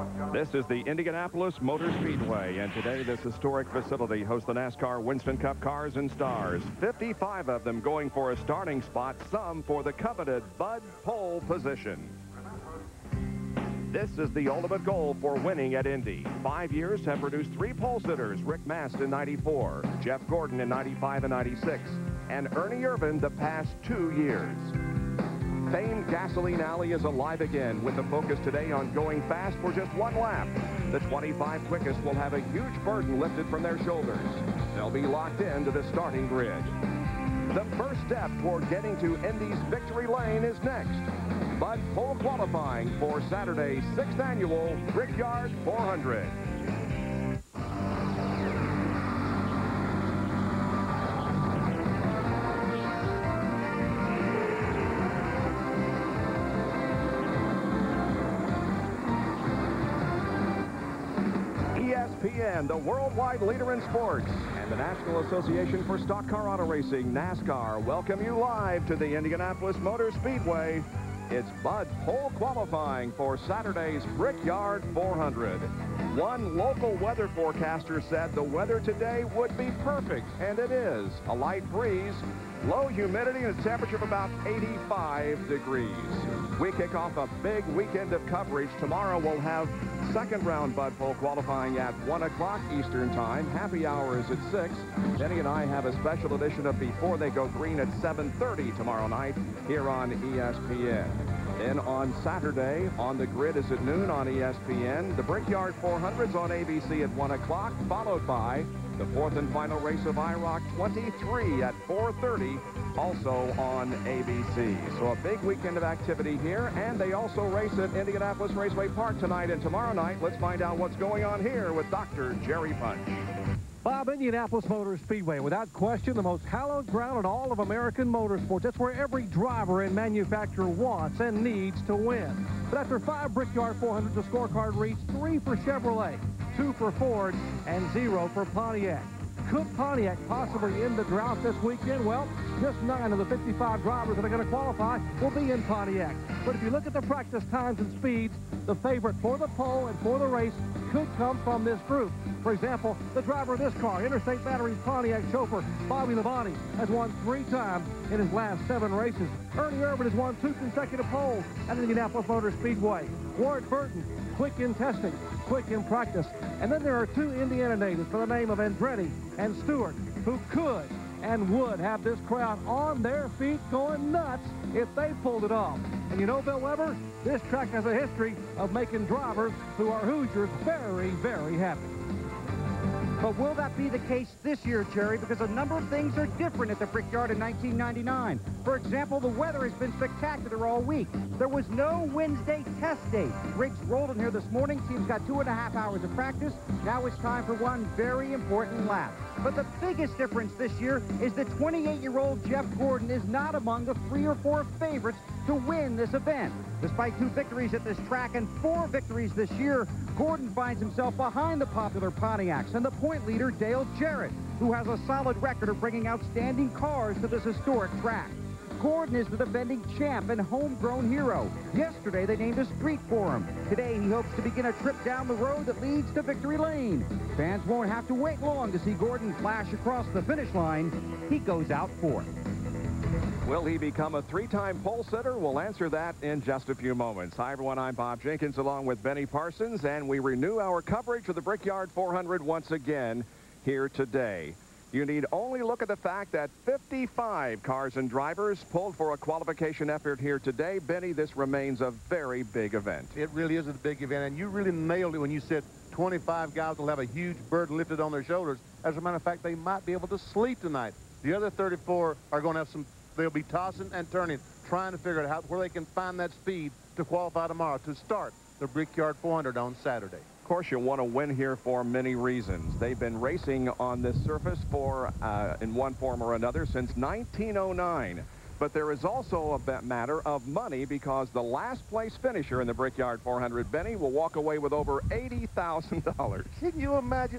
This is the Indianapolis Motor Speedway, and today this historic facility hosts the NASCAR Winston Cup Cars and Stars. 55 of them going for a starting spot, some for the coveted Bud pole position. This is the ultimate goal for winning at Indy. 5 years have produced 3 pole sitters: Rick Mast in '94, Jeff Gordon in '95 and '96, and Ernie Irvan the past 2 years. Famed Gasoline Alley is alive again with the focus today on going fast for just 1 lap. The 25 quickest will have a huge burden lifted from their shoulders. They'll be locked into the starting grid. The first step toward getting to Indy's victory lane is next. Bud pole qualifying for Saturday's 6th annual Brickyard 400. ESPN, the worldwide leader in sports, and the National Association for Stock Car Auto Racing, NASCAR, welcome you live to the Indianapolis Motor Speedway. It's Bud pole qualifying for Saturday's Brickyard 400. One local weather forecaster said the weather today would be perfect, and it is. A light breeze, low humidity, and a temperature of about 85 degrees. We kick off a big weekend of coverage. Tomorrow we'll have second round Bud pole qualifying at 1 o'clock Eastern Time. Happy hour is at 6. Benny and I have a special edition of Before They Go Green at 7:30 tomorrow night here on ESPN. Then on Saturday, On the Grid is at noon on ESPN. The Brickyard 400's on ABC at 1 o'clock, followed by the 4th and final race of IROC 23 at 4:30, also on ABC. So a big weekend of activity here, and they also race at Indianapolis Raceway Park tonight and tomorrow night. Let's find out what's going on here with Dr. Jerry Punch. Bob, Indianapolis Motor Speedway, without question, the most hallowed ground in all of American motorsports. It's where every driver and manufacturer wants and needs to win. But after 5 Brickyard 400s, the scorecard reads 3 for Chevrolet, 2 for Ford, and 0 for Pontiac. Could Pontiac possibly end the drought this weekend? Well, just 9 of the 55 drivers that are going to qualify will be in Pontiac. But if you look at the practice times and speeds, the favorite for the pole and for the race could come from this group. For example, the driver of this car, Interstate Battery's Pontiac chauffeur, Bobby Labonte, has won 3 times in his last 7 races. Ernie Irvan has won 2 consecutive poles at Indianapolis Motor Speedway. Ward Burton, quick in testing, quick in practice. And then there are 2 Indiana natives by the name of Andretti and Stewart, who could and would have this crowd on their feet going nuts if they pulled it off. And you know, Bill Weber, this track has a history of making drivers who are Hoosiers very, very happy. But will that be the case this year, Jerry? Because a number of things are different at the Brickyard in 1999. For example, the weather has been spectacular all week. There was no Wednesday test day. Riggs rolled in here this morning. Team's got 2.5 hours of practice. Now it's time for one very important lap. But the biggest difference this year is that 28-year-old Jeff Gordon is not among the 3 or 4 favorites to win this event. Despite 2 victories at this track and 4 victories this year, Gordon finds himself behind the popular Pontiacs and the point leader, Dale Jarrett, who has a solid record of bringing outstanding cars to this historic track. Gordon is the defending champ and homegrown hero. Yesterday, they named a street for him. Today, he hopes to begin a trip down the road that leads to victory lane. Fans won't have to wait long to see Gordon flash across the finish line. He goes out 4th. Will he become a 3-time pole sitter? We'll answer that in just a few moments. Hi, everyone. I'm Bob Jenkins along with Benny Parsons, and we renew our coverage of the Brickyard 400 once again here today. You need only look at the fact that 55 cars and drivers pulled for a qualification effort here today. Benny, this remains a very big event. It really is a big event, and you really nailed it when you said 25 guys will have a huge burden lifted on their shoulders. As a matter of fact, they might be able to sleep tonight. The other 34 are going to have some, they'll be tossing and turning, trying to figure out where they can find that speed to qualify tomorrow to start the Brickyard 400 on Saturday. Of course, you want to win here for many reasons. They've been racing on this surface for, in one form or another, since 1909. But there is also a matter of money, because the last place finisher in the Brickyard 400, Benny, will walk away with over $80,000. Can you imagine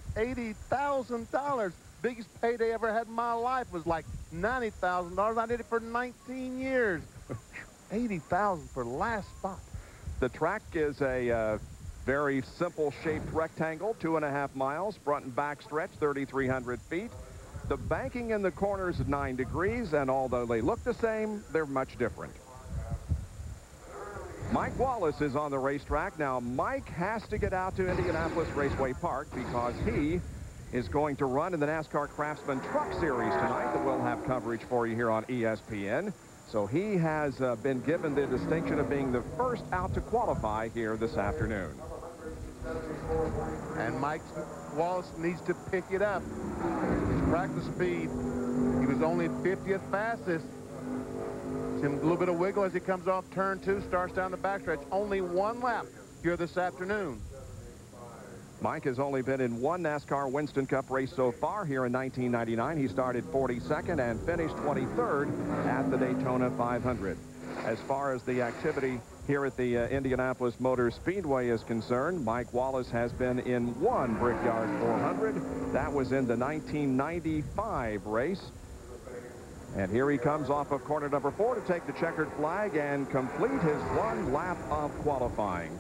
$80,000? Biggest payday I ever had in my life was like $90,000. I did it for 19 years. $80,000 for last spot. The track is a Very simple shaped rectangle, 2.5 miles, front and back stretch, 3,300 feet. The banking in the corners is 9 degrees, and although they look the same, they're much different. Mike Wallace is on the racetrack. Now, Mike has to get out to Indianapolis Raceway Park because he is going to run in the NASCAR Craftsman Truck Series tonight that we'll have coverage for you here on ESPN. So he has been given the distinction of being the first out to qualify here this afternoon. And Mike Wallace needs to pick it up. His practice speed, he was only 50th fastest. A little bit of wiggle as he comes off turn 2, starts down the backstretch. Only 1 lap here this afternoon. Mike has only been in 1 NASCAR Winston Cup race so far here in 1999. He started 42nd and finished 23rd at the Daytona 500. As far as the activity here at the Indianapolis Motor Speedway is concerned, Mike Wallace has been in 1 Brickyard 400. That was in the 1995 race. And here he comes off of corner number 4 to take the checkered flag and complete his 1 lap of qualifying.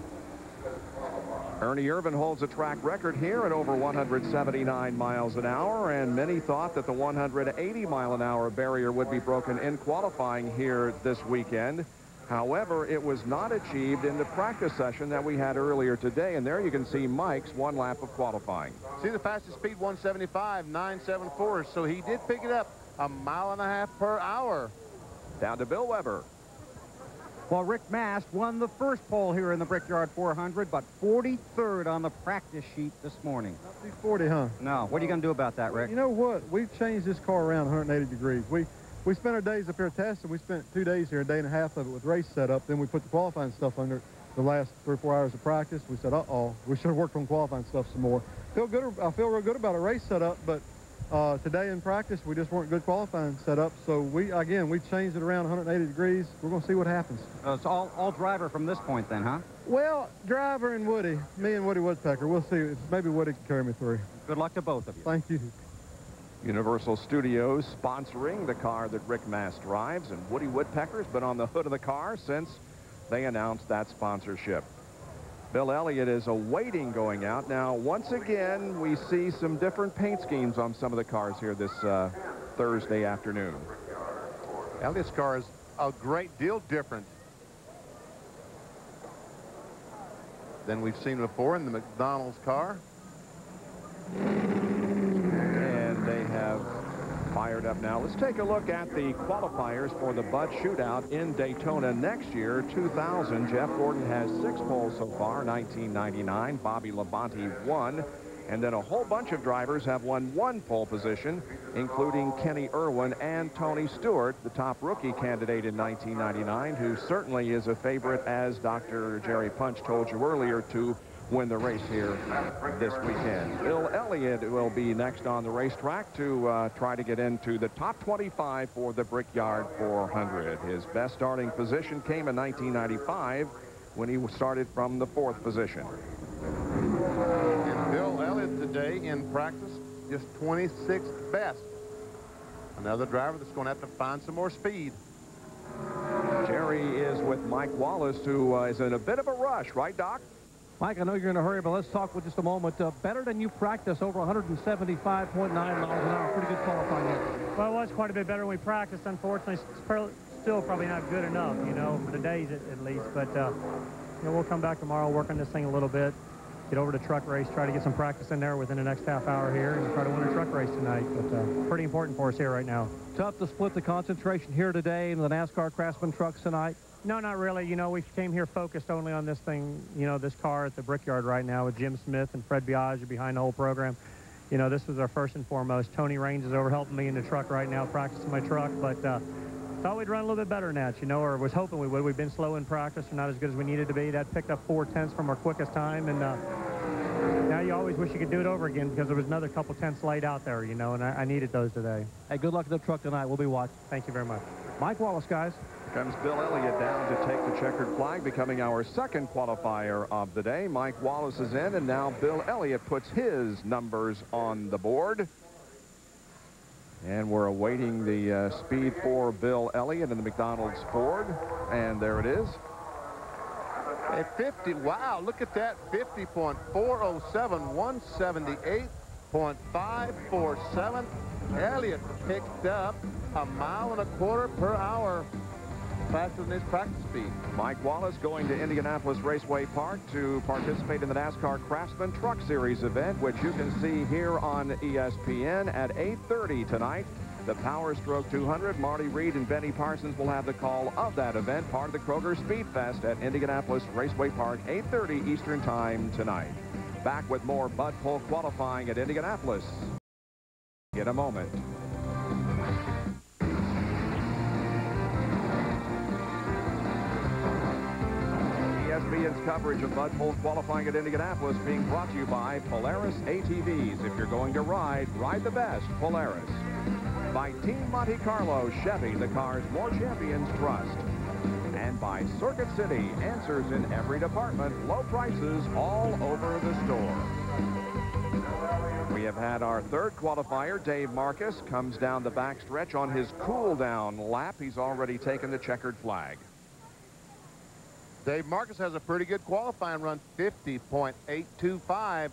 Ernie Irvin holds a track record here at over 179 miles an hour, and many thought that the 180-mile-an-hour barrier would be broken in qualifying here this weekend. However, it was not achieved in the practice session that we had earlier today, and there you can see Mike's 1 lap of qualifying. See the fastest speed, 175, 974, so he did pick it up 1.5 miles per hour. Down to Bill Weber. Well, Rick Mast won the first pole here in the Brickyard 400, but 43rd on the practice sheet this morning. Not 40, huh? No. What are you going to do about that, Rick? You know what? We've changed this car around 180 degrees. We spent our days up here testing. We spent 2 days here, a day and a half of it with race setup. Then we put the qualifying stuff under it. The last 3 or 4 hours of practice. We said, uh-oh, we should have worked on qualifying stuff some more. I feel real good about a race setup, but today in practice, we just weren't good qualifying setup. So we changed it around 180 degrees. We're going to see what happens. It's all driver from this point then, huh? Well, driver and Woody, me and Woody Woodpecker. We'll see. Maybe Woody can carry me through. Good luck to both of you. Thank you. Universal Studios sponsoring the car that Rick Mast drives, and Woody Woodpecker's been on the hood of the car since they announced that sponsorship. Bill Elliott is awaiting going out. Now, once again, we see some different paint schemes on some of the cars here this Thursday afternoon. Elliott's car is a great deal different than we've seen before in the McDonald's car. And they have fired up now. Let's take a look at the qualifiers for the Bud Shootout in Daytona next year, 2000. Jeff Gordon has 6 poles so far. 1999, Bobby Labonte won. And then a whole bunch of drivers have won 1 pole position, including Kenny Irwin and Tony Stewart, the top rookie candidate in 1999, who certainly is a favorite, as Dr. Jerry Punch told you earlier, to win the race here this weekend. Bill Elliott will be next on the racetrack to try to get into the top 25 for the Brickyard 400. His best starting position came in 1995 when he started from the 4th position. And Bill Elliott today in practice just 26th best. Another driver that's going to have to find some more speed. Jerry is with Mike Wallace, who is in a bit of a rush, right, Doc? Mike, I know you're in a hurry, but let's talk for just a moment. Better than you practice, over 175.9 miles an hour. Pretty good qualifying here. Well, it was quite a bit better than we practiced. Unfortunately, still probably not good enough, you know, for the days at least. But, you know, we'll come back tomorrow, work on this thing a little bit, get over to truck race, try to get some practice in there within the next half hour here, and try to win a truck race tonight. But pretty important for us here right now. Tough to split the concentration here today in the NASCAR Craftsman trucks tonight. No, not really. You know, we came here focused only on this thing, you know, this car at the Brickyard right now with Jim Smith and Fred Biaggi behind the whole program. You know, this was our first and foremost. Tony Raines is over helping me in the truck right now, practicing my truck, but thought we'd run a little bit better than that, you know, or was hoping we would. We've been slow in practice, or not as good as we needed to be. That picked up 4 tenths from our quickest time, and now you always wish you could do it over again because there was another couple tenths laid out there, you know, and I needed those today. Hey, good luck in the truck tonight. We'll be watching. Thank you very much. Mike Wallace, guys. Comes Bill Elliott down to take the checkered flag, becoming our 2nd qualifier of the day. Mike Wallace is in, and now Bill Elliott puts his numbers on the board. And we're awaiting the speed for Bill Elliott in the McDonald's Ford. And there it is. A 50, wow, look at that, 50.407, 178.547. Elliott picked up 1.25 miles per hour faster than his practice speed. Mike Wallace going to Indianapolis Raceway Park to participate in the NASCAR Craftsman Truck Series event, which you can see here on ESPN at 8:30 tonight. The Power Stroke 200, Marty Reed and Benny Parsons will have the call of that event, part of the Kroger Speed Fest at Indianapolis Raceway Park, 8:30 Eastern Time tonight. Back with more Bud Pole qualifying at Indianapolis in a moment. ESPN's coverage of Bud Pole qualifying at Indianapolis being brought to you by Polaris ATVs. If you're going to ride the best, Polaris. By Team Monte Carlo Chevy, the cars more champions trust. And by Circuit City, answers in every department, low prices all over the store. We have had our third qualifier. Dave Marcus comes down the backstretch on his cool-down lap. He's already taken the checkered flag. Dave Marcus has a pretty good qualifying run, 50.825,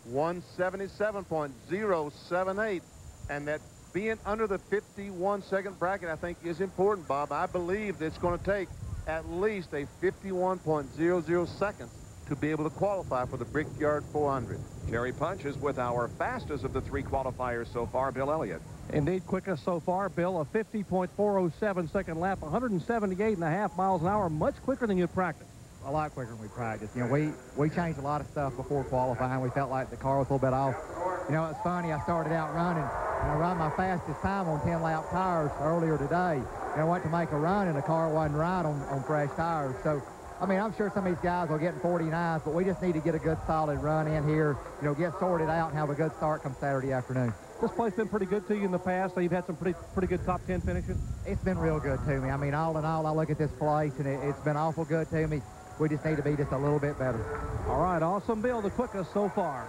177.078, and that being under the 51-second bracket, I think, is important, Bob. I believe that it's going to take at least a 51.00 seconds to be able to qualify for the Brickyard 400. Jerry Punch is with our fastest of the three qualifiers so far, Bill Elliott. Indeed, quickest so far, Bill, a 50.407 second lap, 178.5 miles an hour, much quicker than you'd practice. A lot quicker than we practiced. You know, we changed a lot of stuff before qualifying. We felt like the car was a little bit off. You know, it's funny, I started out running, and I run my fastest time on 10-lap tires earlier today. And I went to make a run, and the car wasn't right on fresh tires. So, I mean, I'm sure some of these guys will get in 49s, but we just need to get a good solid run in here, you know, get sorted out and have a good start come Saturday afternoon. This place been pretty good to you in the past, so you've had some pretty good top 10 finishes? It's been real good to me. I mean, all in all, I look at this place, and it's been awful good to me. We just need to be just a little bit better. All right, awesome, Bill, the quickest so far.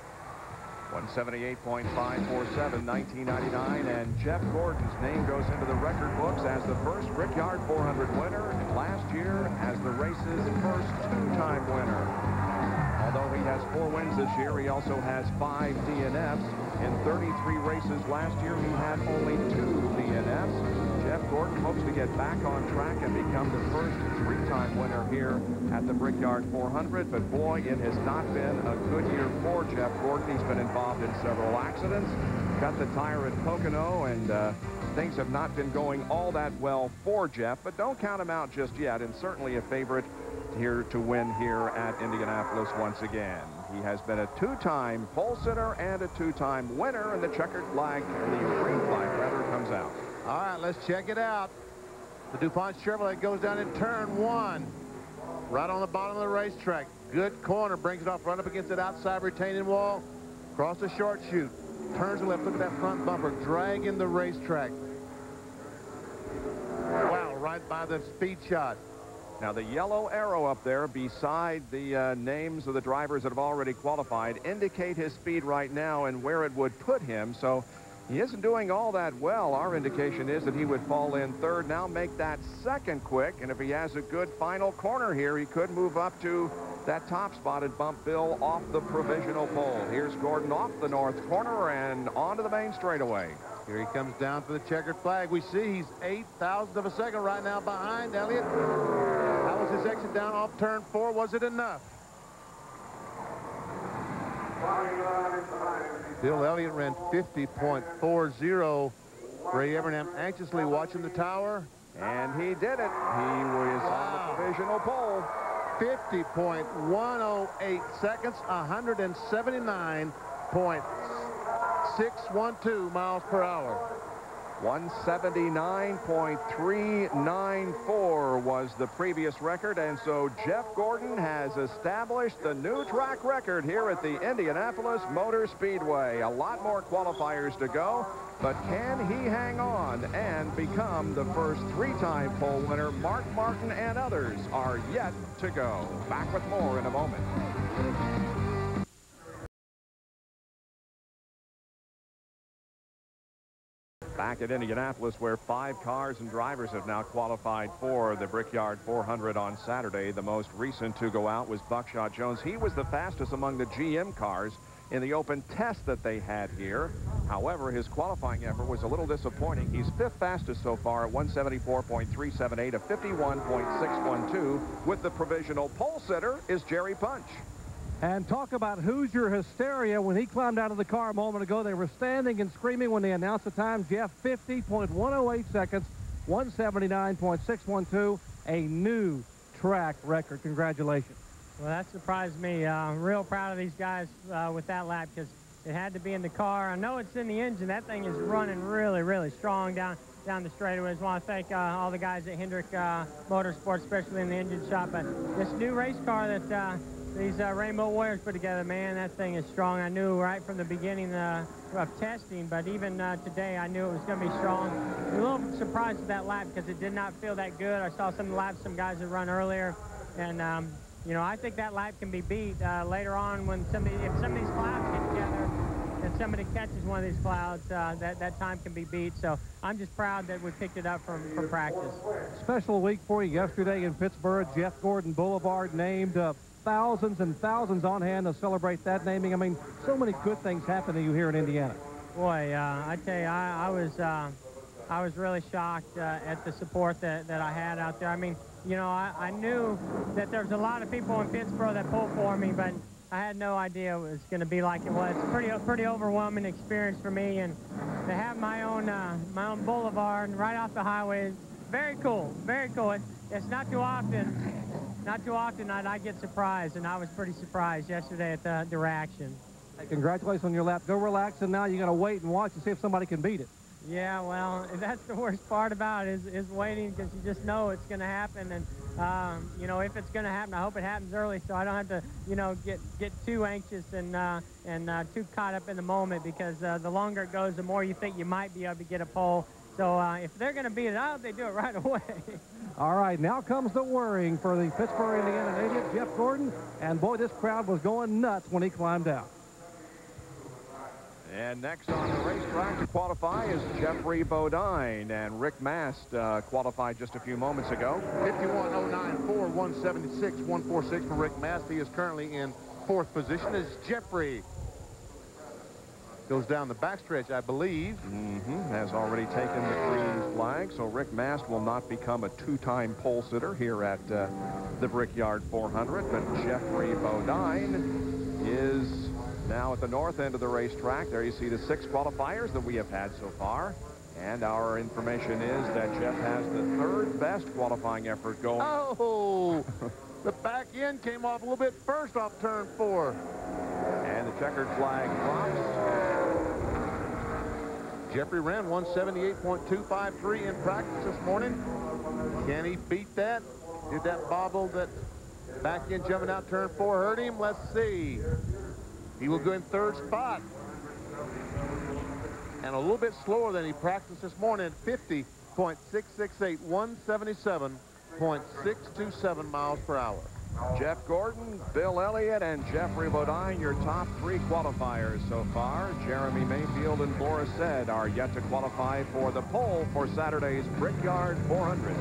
178.547, 1999, and Jeff Gordon's name goes into the record books as the first Brickyard 400 winner, and last year as the race's first two-time winner. Although he has 4 wins this year, he also has 5 DNFs. In 33 races last year, he had only 2 DNFs. Jeff Gordon hopes to get back on track and become the first 3-time winner here at the Brickyard 400. But boy, it has not been a good year for Jeff Gordon. He's been involved in several accidents, got the tire at Pocono, and things have not been going all that well for Jeff. But don't count him out just yet, and certainly a favorite here to win here at Indianapolis once again. He has been a 2-time pole sitter and a 2-time winner, and the checkered flag, the green flag rather, comes out. All right, let's check it out. The DuPont Chevrolet goes down in turn 1, right on the bottom of the racetrack. Good corner, brings it off right up against that outside retaining wall, across the short chute, turns to the left. Look at that front bumper, dragging the racetrack. Wow, right by the speed shot. Now, the yellow arrow up there beside the names of the drivers that have already qualified indicate his speed right now and where it would put him. So he isn't doing all that well. Our indication is that he would fall in third now, make that second quick, and if he has a good final corner here, he could move up to that top spot and bump Bill off the provisional pole. Here's Gordon off the north corner and onto the main straightaway. Here he comes down for the checkered flag. We see he's 0.08 of a second right now behind Elliott. How was his exit down off turn 4? Was it enough? Bill Elliott ran 50.40. Ray Evernham anxiously watching the tower. And he did it. He was on the provisional pole. 50.108 seconds, 179.612 miles per hour. 179.394 was the previous record, and so Jeff Gordon has established the new track record here at the Indianapolis Motor Speedway. A lot more qualifiers to go, but can he hang on and become the first 3-time pole winner? Mark Martin and others are yet to go. Back with more in a moment. Back at Indianapolis, where 5 cars and drivers have now qualified for the Brickyard 400 on Saturday. The most recent to go out was Buckshot Jones. He was the fastest among the GM cars in the open test that they had here. However, his qualifying effort was a little disappointing. He's 5th fastest so far at 174.378, a 51.612. With the provisional pole sitter is Jerry Punch. And talk about Hoosier hysteria. When he climbed out of the car a moment ago, they were standing and screaming when they announced the time. Jeff, 50.108 seconds, 179.612, a new track record. Congratulations. Well, that surprised me. Real proud of these guys with that lap, because it had to be in the car. I know it's in the engine. That thing is running really, really strong down the straightaways. I want to thank all the guys at Hendrick Motorsports, especially in the engine shop. But this new race car that these Rainbow Warriors put together, man, that thing is strong. I knew right from the beginning of testing, but even today I knew it was going to be strong. A little surprised at that lap because it did not feel that good. I saw some laps some guys had run earlier, and you know, I think that lap can be beat later on when if some of these clouds get together and somebody catches one of these clouds, that time can be beat. So I'm just proud that we picked it up from practice. Special week for you yesterday in Pittsburgh. Jeff Gordon Boulevard named. Thousands and thousands on hand to celebrate that naming. I mean, so many good things happen to you here in Indiana. Boy, I tell you, I was really shocked at the support that I had out there. I mean, you know, I knew that there was a lot of people in Pittsburgh that pulled for me, but I had no idea it was going to be like it was. It's a pretty overwhelming experience for me, and to have my own boulevard right off the highway is very cool, very cool. It's not too often. Not too often I get surprised, and I was pretty surprised yesterday at the reaction. Hey, congratulations on your lap. Go relax, and now you got to wait and watch and see if somebody can beat it. Yeah, well, that's the worst part about it is waiting, because you just know it's going to happen. And, you know, if it's going to happen, I hope it happens early so I don't have to, you know, get too anxious and too caught up in the moment, because the longer it goes, the more you think you might be able to get a pole. So if they're going to beat it, I hope they do it right away. All right, now comes the worrying for the Pittsburgh, Indiana native, Jeff Gordon. And, boy, this crowd was going nuts when he climbed out. And next on the racetrack to qualify is Jeffrey Bodine. And Rick Mast qualified just a few moments ago. 51.094, 176.146 for Rick Mast. He is currently in 4th position as Jeffrey goes down the backstretch, I believe. Has already taken the green flag, so Rick Mast will not become a 2-time pole sitter here at the Brickyard 400, but Jeffrey Bodine is now at the north end of the racetrack. There you see the 6 qualifiers that we have had so far, and our information is that Jeff has the 3rd best qualifying effort going. Oh, the back end came off a little bit first off turn 4. And the checkered flag drops. Jeffrey ran 178.253 in practice this morning. Can he beat that? Did that bobble, that back end jumping out turn 4 hurt him? Let's see. He will go in 3rd spot. And a little bit slower than he practiced this morning at 50.668, 177.627 miles per hour. Jeff Gordon, Bill Elliott, and Jeffrey Bodine, your top 3 qualifiers so far. Jeremy Mayfield and Boris Said are yet to qualify for the pole for Saturday's Brickyard 400.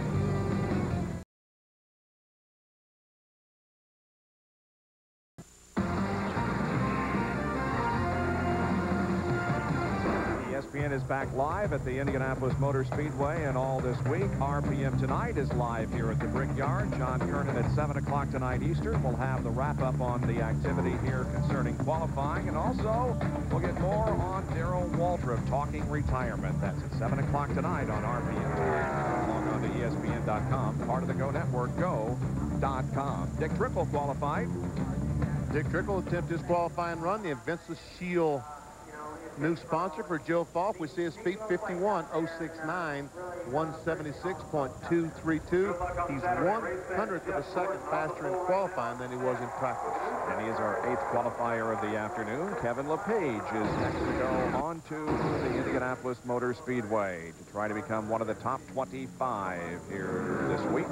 ESPN is back live at the Indianapolis Motor Speedway, and all this week. RPM Tonight is live here at the Brickyard. John Kernan at 7 o'clock tonight Eastern. We'll have the wrap-up on the activity here concerning qualifying, and also we'll get more on Darrell Waltrip talking retirement. That's at 7 o'clock tonight on RPM Tonight. Log on to ESPN.com, part of the Go Network, go.com. Dick Trickle qualified. Dick Trickle attempted his qualifying run. The Inventus Shield new sponsor for Joe Falk. We see his speed 51.069, 176.232. He's 100th of a second faster in qualifying than he was in practice. And he is our 8th qualifier of the afternoon. Kevin LePage is next to go on to the Indianapolis Motor Speedway to try to become one of the top 25 here this week.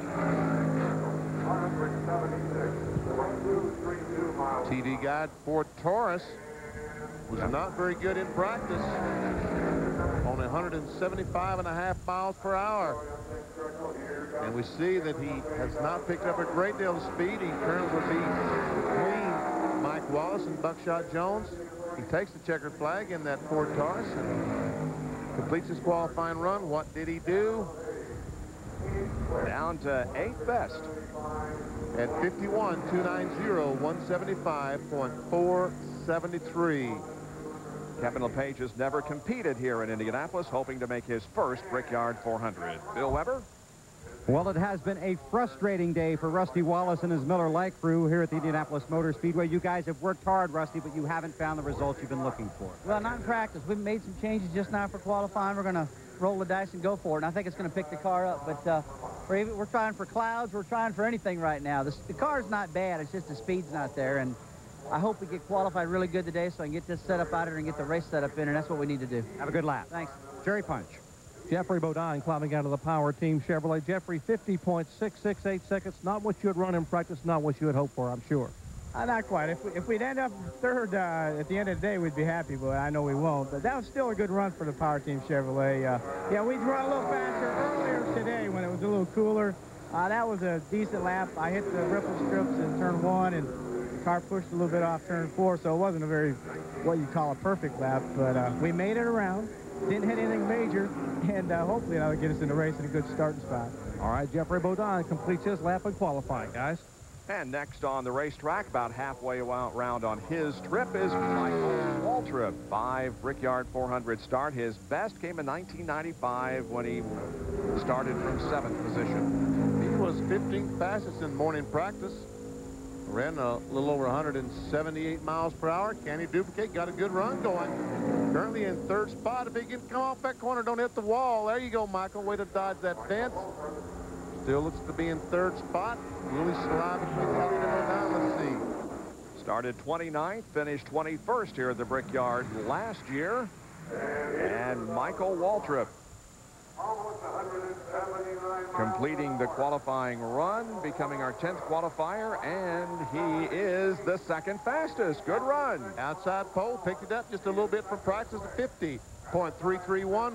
TV guide for Taurus was not very good in practice. Only 175.5 miles per hour. And we see that he has not picked up a great deal of speed. He currently would be between Mike Wallace and Buckshot Jones. He takes the checkered flag in that Ford Taurus and completes his qualifying run. What did he do? Down to 8th best. At 51.290, 175.473. Kevin LePage has never competed here in Indianapolis, hoping to make his first Brickyard 400. Bill Weber? Well, it has been a frustrating day for Rusty Wallace and his Miller Lite crew here at the Indianapolis Motor Speedway. You guys have worked hard, Rusty, but you haven't found the results you've been looking for. Well, not in practice. We've made some changes just now for qualifying. We're going to roll the dice and go for it, and I think it's going to pick the car up. But we're trying for clouds. We're trying for anything right now. The car's not bad. It's just the speed's not there, and I hope we get qualified really good today so I can get this set up out here and get the race set up in, and that's what we need to do. Have a good lap. Thanks. Jerry Punch. Jeffrey Bodine climbing out of the Power Team Chevrolet. Jeffrey, 50.668 seconds. Not what you had run in practice, not what you had hoped for, I'm sure. Not quite. If we'd end up third at the end of the day, we'd be happy, but I know we won't. But that was still a good run for the Power Team Chevrolet. Yeah, we'd run a little faster earlier today when it was a little cooler. That was a decent lap. I hit the ripple strips in turn 1, and the car pushed a little bit off turn 4, so it wasn't a very, what you call a perfect lap. But we made it around. Didn't hit anything major, and hopefully that'll get us in the race in a good starting spot. All right, Jeffrey Bodine completes his lap in qualifying, guys. And next on the racetrack, about halfway around on his trip, is Michael Waltrip. 5 Brickyard 400 start. His best came in 1995 when he started from 7th position. He was 15th fastest in morning practice. Ran a little over 178 miles per hour. Can he duplicate? Got a good run going. Currently in 3rd spot. If he can come off that corner, don't hit the wall. There you go, Michael. Way to dodge that fence. Still looks to be in 3rd spot. Really slide between the lead and O'Donnell. Let's see. Started 29th, finished 21st here at the Brickyard last year. And Michael Waltrip completing the qualifying run, becoming our 10th qualifier, and he is the 2nd fastest. Good run. Outside pole, picked it up just a little bit from practice to 50.331,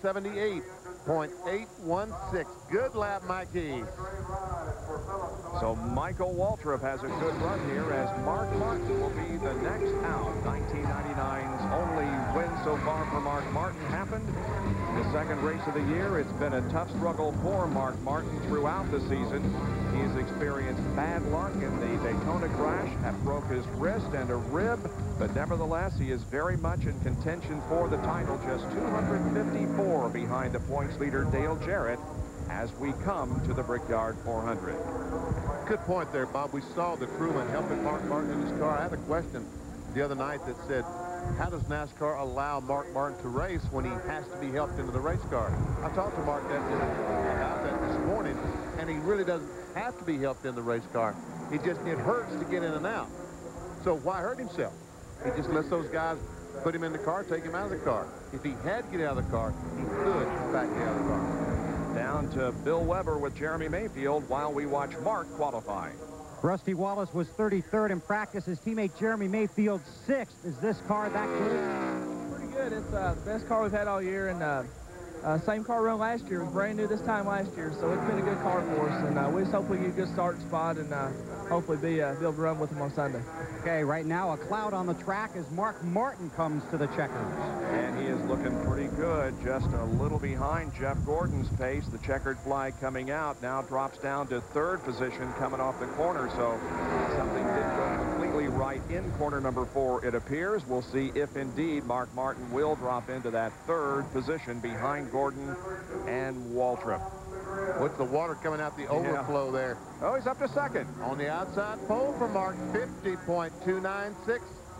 178.816. Good lap, Mikey. So Michael Waltrip has a good run here as Mark Martin will be the next out. 1999's only win so far for Mark Martin happened the 2nd race of the year. It's been a tough struggle for Mark Martin throughout the season. He's experienced bad luck in the Daytona crash, broke his wrist and a rib, but nevertheless he is very much in contention for the title, just 254 behind the points leader Dale Jarrett as we come to the Brickyard 400. Good point there, Bob. We saw the crewman helping Mark Martin in his car. I had a question the other night that said, how does NASCAR allow Mark Martin to race when he has to be helped into the race car? I talked to Mark about that this morning, and he really doesn't have to be helped in the race car. It hurts to get in and out. So why hurt himself? He just lets those guys put him in the car, take him out of the car. If he had to get out of the car, he could, in fact, get out of the car. Down to Bill Weber with Jeremy Mayfield while we watch Mark qualify. Rusty Wallace was 33rd in practice. His teammate Jeremy Mayfield 6th. Is this car that good? Pretty good. It's the best car we've had all year, and same car run last year. It was brand new this time last year, so it's been a good car for us, and we just hope we get a good starting spot and hopefully be able to run with them on Sunday. Okay, right now a cloud on the track as Mark Martin comes to the checkers. And he is looking pretty good, just a little behind Jeff Gordon's pace. The checkered flag coming out now drops down to 3rd position coming off the corner, so something didn't go completely right in corner number 4, it appears. We'll see if indeed Mark Martin will drop into that 3rd position behind Gordon and Waltrip. With the water coming out the overflow there. Oh, he's up to 2nd. On the outside pole for Mark, 50.296,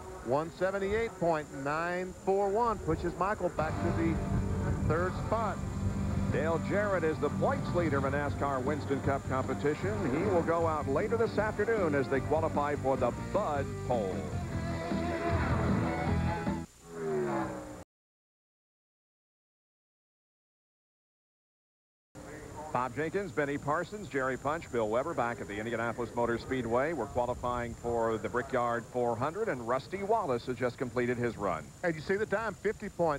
178.941. Pushes Michael back to the 3rd spot. Dale Jarrett is the points leader in the NASCAR Winston Cup competition. He will go out later this afternoon as they qualify for the Bud Pole. Bob Jenkins, Benny Parsons, Jerry Punch, Bill Weber back at the Indianapolis Motor Speedway. We're qualifying for the Brickyard 400, and Rusty Wallace has just completed his run. And you see the time, 50.566,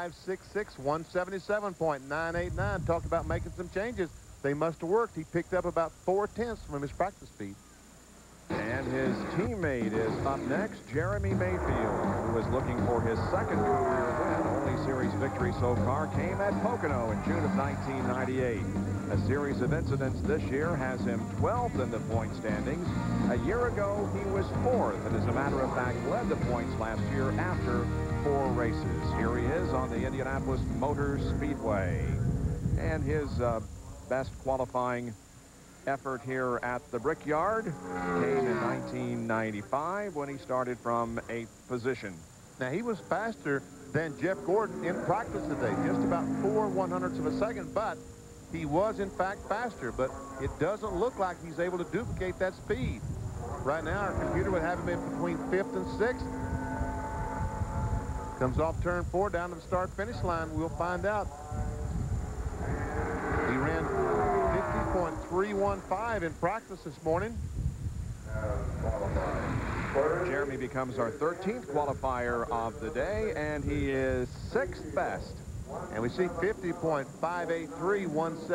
177.989. Talked about making some changes. They must have worked. He picked up about 4/10 from his practice speed. And his teammate is up next, Jeremy Mayfield, who is looking for his second career win. Only series victory so far came at Pocono in June of 1998. A series of incidents this year has him 12th in the point standings. A year ago, he was 4th, and as a matter of fact, led the points last year after 4 races. Here he is on the Indianapolis Motor Speedway. And his best qualifying effort here at the Brickyard came in 1995 when he started from 8th position. Now, he was faster than Jeff Gordon in practice today, just about 4/100ths of a second, but he was, in fact, faster, but it doesn't look like he's able to duplicate that speed. Right now, our computer would have him in between 5th and 6th. Comes off turn 4 down to the start-finish line. We'll find out. He ran 50.315 in practice this morning. Jeremy becomes our 13th qualifier of the day, and he is 6th best. And we see 50.583,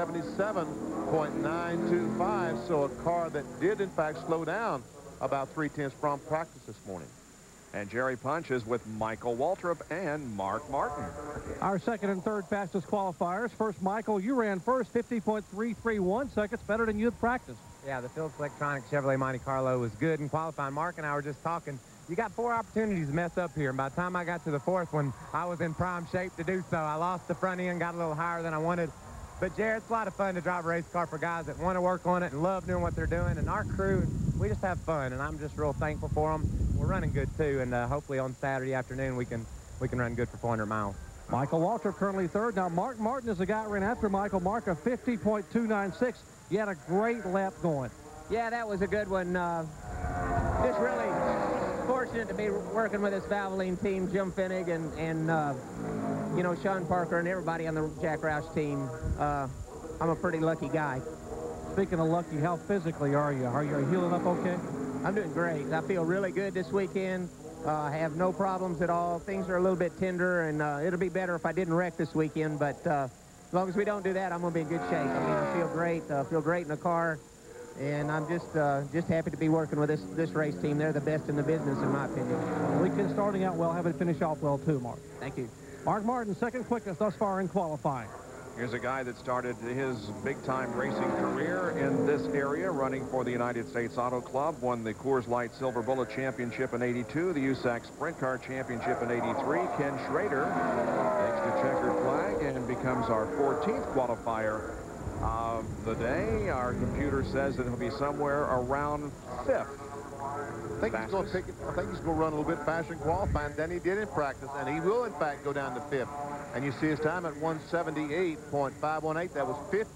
177.925. So a car that did, in fact, slow down about 3/10 from practice this morning. And Jerry Punch is with Michael Waltrip and Mark Martin. Our second and third fastest qualifiers. First, Michael, you ran first, 50.331 seconds, better than you had practiced. Yeah, the Phillips Electronics Chevrolet Monte Carlo was good in qualifying. Mark and I were just talking. You got 4 opportunities to mess up here, and by the time I got to the 4th one, I was in prime shape to do so. I lost the front end, got a little higher than I wanted. But, Jared, it's a lot of fun to drive a race car for guys that want to work on it and love doing what they're doing. And our crew, we just have fun, and I'm just real thankful for them. We're running good, too, and hopefully on Saturday afternoon we can run good for 400 miles. Michael Waltrip currently third. Now, Mark Martin is the guy ran after Michael. Mark, a 50.296. You had a great lap going. Yeah, that was a good one. Just really fortunate to be working with this Valvoline team, Jim Finnig and you know, Sean Parker and everybody on the Jack Roush team. I'm a pretty lucky guy. Speaking of lucky, how physically are you? Are you healing up okay? I'm doing great. I feel really good this weekend. I have no problems at all. Things are a little bit tender, and it'll be better if I didn't wreck this weekend. But as long as we don't do that, I'm going to be in good shape. I mean, I feel great. Feel great in the car. And I'm just happy to be working with this race team. They're the best in the business, in my opinion. Weekend starting out well. Have it finish off well, too, Mark. Thank you. Mark Martin, second quickest thus far in qualifying. Here's a guy that started his big-time racing career in this area, running for the United States Auto Club, won the Coors Light Silver Bullet Championship in '82, the USAC Sprint Car Championship in '83. Ken Schrader takes the checkered flag and becomes our 14th qualifier of the day. Our computer says that he'll be somewhere around 5th. I think he's going to run a little bit faster in qualifying than he did in practice, and he will, in fact, go down to 5th. And you see his time at 178.518. That was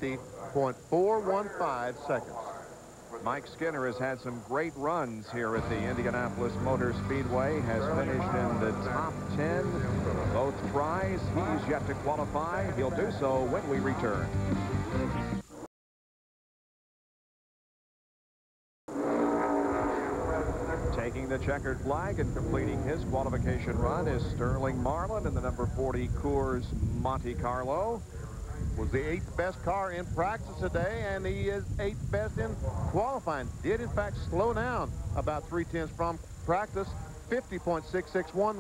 50.415 seconds. Mike Skinner has had some great runs here at the Indianapolis Motor Speedway, has finished in the top 10 both tries. He's yet to qualify. He'll do so when we return. Taking the checkered flag and completing his qualification run is Sterling Marlin in the number 40 Coors Monte Carlo. Was the 8th best car in practice today, and he is 8th best in qualifying. Did, in fact, slow down about 3/10 from practice. 50.661,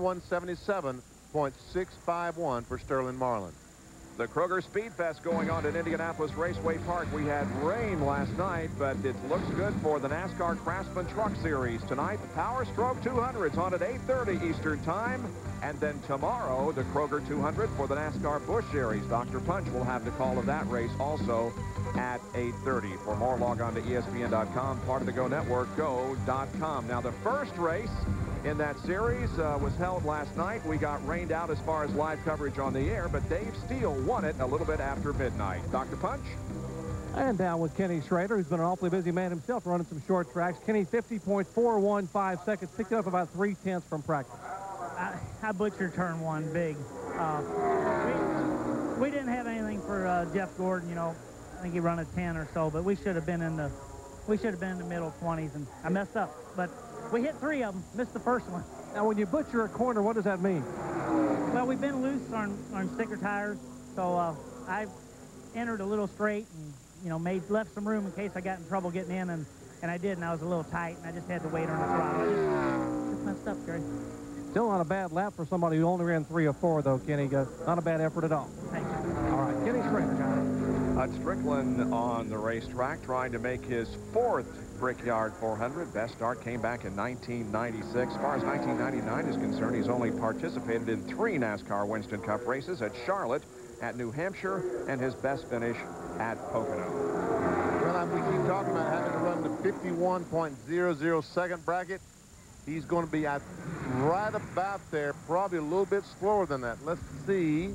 177.651 for Sterling Marlin. The Kroger Speed Fest going on at Indianapolis Raceway Park. We had rain last night, but it looks good for the NASCAR Craftsman Truck Series. Tonight, the Power Stroke 200's on at 8:30 Eastern Time. And then tomorrow, the Kroger 200 for the NASCAR Busch Series. Dr. Punch will have the call of that race also at 8:30. For more, log on to ESPN.com, part of the Go Network, go.com. Now, the first race in that series was held last night. We got rained out as far as live coverage on the air, but Dave Steele won it a little bit after midnight. Dr. Punch? And down with Kenny Schrader, who's been an awfully busy man himself running some short tracks. Kenny, 50.415 seconds, picked it up about 3/10 from practice. I butchered turn 1 big. We didn't have anything for Jeff Gordon, you know. think he run a 10 or so, but we should have been in the middle 20s, and I messed up. But we hit 3 of them, missed the first one. Now, when you butcher a corner, what does that mean? Well, we've been loose on sticker tires, so I entered a little straight and, you know, left some room in case I got in trouble getting in, and I did, and I was a little tight, and I just had to wait on the throttle. I just messed up, Gary. Still not a bad lap for somebody who only ran 3 or 4, though, Kenny. Not a bad effort at all. Thank you. All right, Kenny Strickland. Bud Strickland on the racetrack trying to make his 4th Brickyard 400. Best start came back in 1996. As far as 1999 is concerned, he's only participated in 3 NASCAR Winston Cup races at Charlotte, at New Hampshire, and his best finish at Pocono. Well, we keep talking about having to run the 51.00 second bracket. He's going to be at right about there, probably a little bit slower than that. Let's see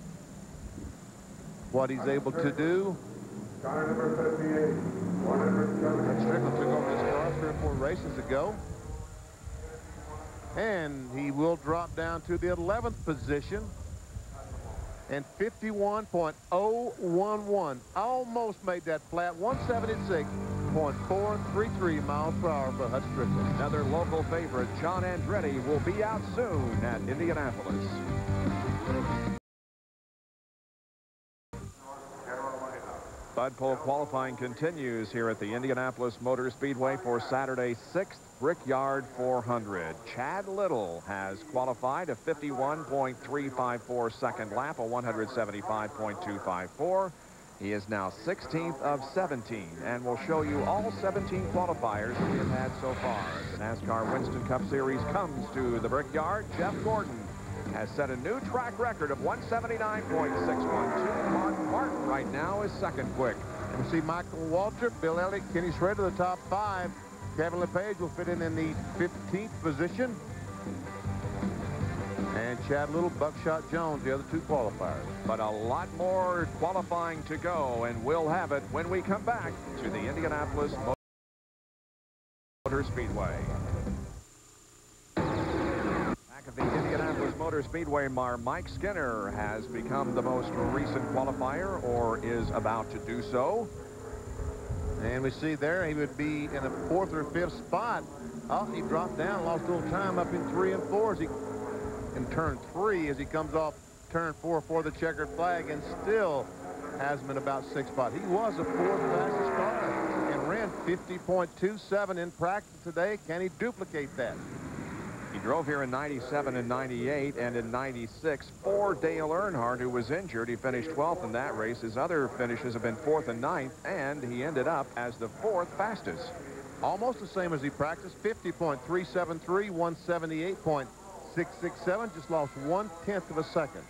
what he's able to do. Car number 58, 107. Strickland took over this car 3 or 4 races ago. And he will drop down to the 11th position. And 51.011. Almost made that flat. 176.433 miles per hour for Bud Strickland. Another local favorite, John Andretti, will be out soon at Indianapolis. Bud Pole qualifying continues here at the Indianapolis Motor Speedway for Saturday's 6th Brickyard 400. Chad Little has qualified a 51.354 second lap, a 175.254. He is now 16th of 17, and we'll show you all 17 qualifiers that we have had so far. As the NASCAR Winston Cup Series comes to the Brickyard, Jeff Gordon has set a new track record of 179.612. Mark Martin right now is second quick. And we see Michael Waltrip, Bill Elliott, Kenny Schrader, the top 5. Kevin LePage will fit in the 15th position. And Chad Little, Buckshot Jones, the other 2 qualifiers. But a lot more qualifying to go, and we'll have it when we come back to the Indianapolis Motor Speedway. Back at the Indianapolis Motor Speedway, Mike Skinner has become the most recent qualifier, or is about to do so. And we see there he would be in a 4th or 5th spot. Oh, he dropped down, lost a little time up in 3 and 4 as he in turn 3 as he comes off turn 4 for the checkered flag, and still has him in about 6th spot. He was the 4th fastest car and ran 50.27 in practice today. Can he duplicate that? He drove here in 97 and 98, and in 96 for Dale Earnhardt, who was injured. He finished 12th in that race. His other finishes have been 4th and 9th, and he ended up as the 4th fastest. Almost the same as he practiced, 50.373, 178.667, just lost 1/10 of a second.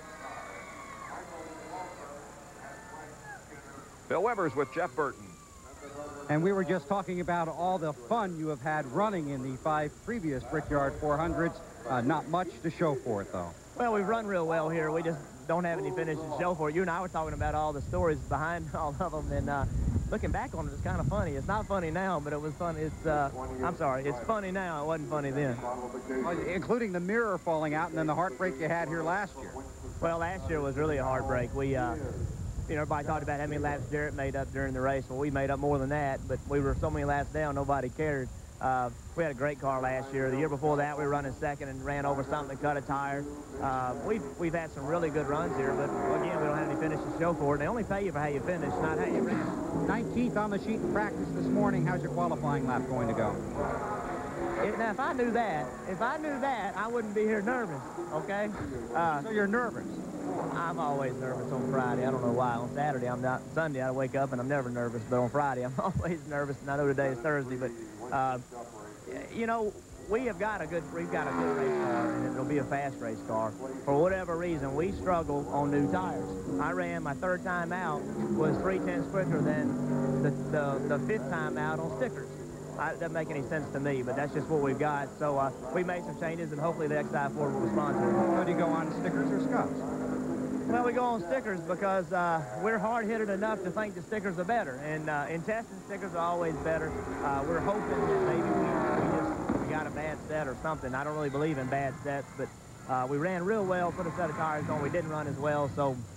Bill Weber's with Jeff Burton. And we were just talking about all the fun you have had running in the 5 previous Brickyard 400s. Not much to show for it, though. Well, we've run real well here. We just don't have any finish to show for it. You and I were talking about all the stories behind all of them, and looking back on it, it's kind of funny. It's not funny now, but it was fun. I'm sorry, it's funny now. It wasn't funny then. Well, including the mirror falling out and then the heartbreak you had here last year. Well, last year was really a heartbreak. We, you know, everybody talked about how many laps Jarrett made up during the race. Well, we made up more than that, but we were so many laps down, nobody cared. We had a great car last year. The year before that, we were running second and ran over something and cut a tire. We've had some really good runs here, but again, we don't have any finish to show for it. They only pay you for how you finish, not how you ran. 19th on the sheet in practice this morning. How's your qualifying lap going to go? Now, if I knew that, I wouldn't be here nervous, okay? So you're nervous? I'm always nervous on Friday. I don't know why. On Saturday, I'm not. Sunday, I wake up and I'm never nervous. But on Friday, I'm always nervous. And I know today is Thursday, but you know, we've got a good race car, and it'll be a fast race car. For whatever reason, we struggle on new tires. I ran my 3rd time out was 3/10 quicker than the 5th time out on stickers. It doesn't make any sense to me, but that's just what we've got. So we made some changes, and hopefully the XI4 will respond to it. So do you go on stickers or scuffs? Well, we go on stickers because we're hard-hitted enough to think the stickers are better. And in testing, stickers are always better. We're hoping that maybe we got a bad set or something. I don't really believe in bad sets, but we ran real well, put a set of tires on. We didn't run as well, so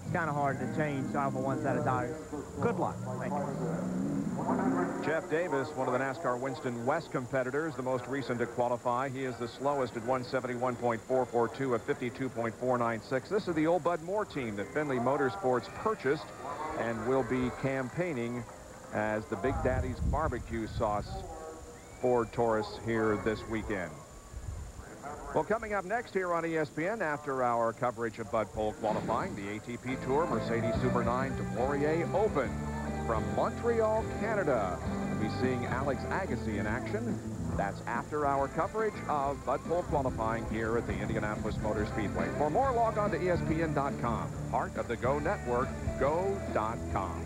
kind of hard to change off of one set of tires. Good luck. Thank you. Jeff Davis, one of the NASCAR Winston West competitors, the most recent to qualify. He is the slowest at 171.442, a 52.496. This is the old Bud Moore team that Findlay Motorsports purchased and will be campaigning as the Big Daddy's barbecue sauce Ford Taurus here this weekend. Well, coming up next here on ESPN after our coverage of Bud Pole qualifying, the ATP Tour Mercedes Super 9 de Laurier Open. From Montreal, Canada, we'll be seeing Alex Agassi in action. That's after our coverage of Bud Pole qualifying here at the Indianapolis Motor Speedway. For more, log on to ESPN.com, part of the Go Network, go.com.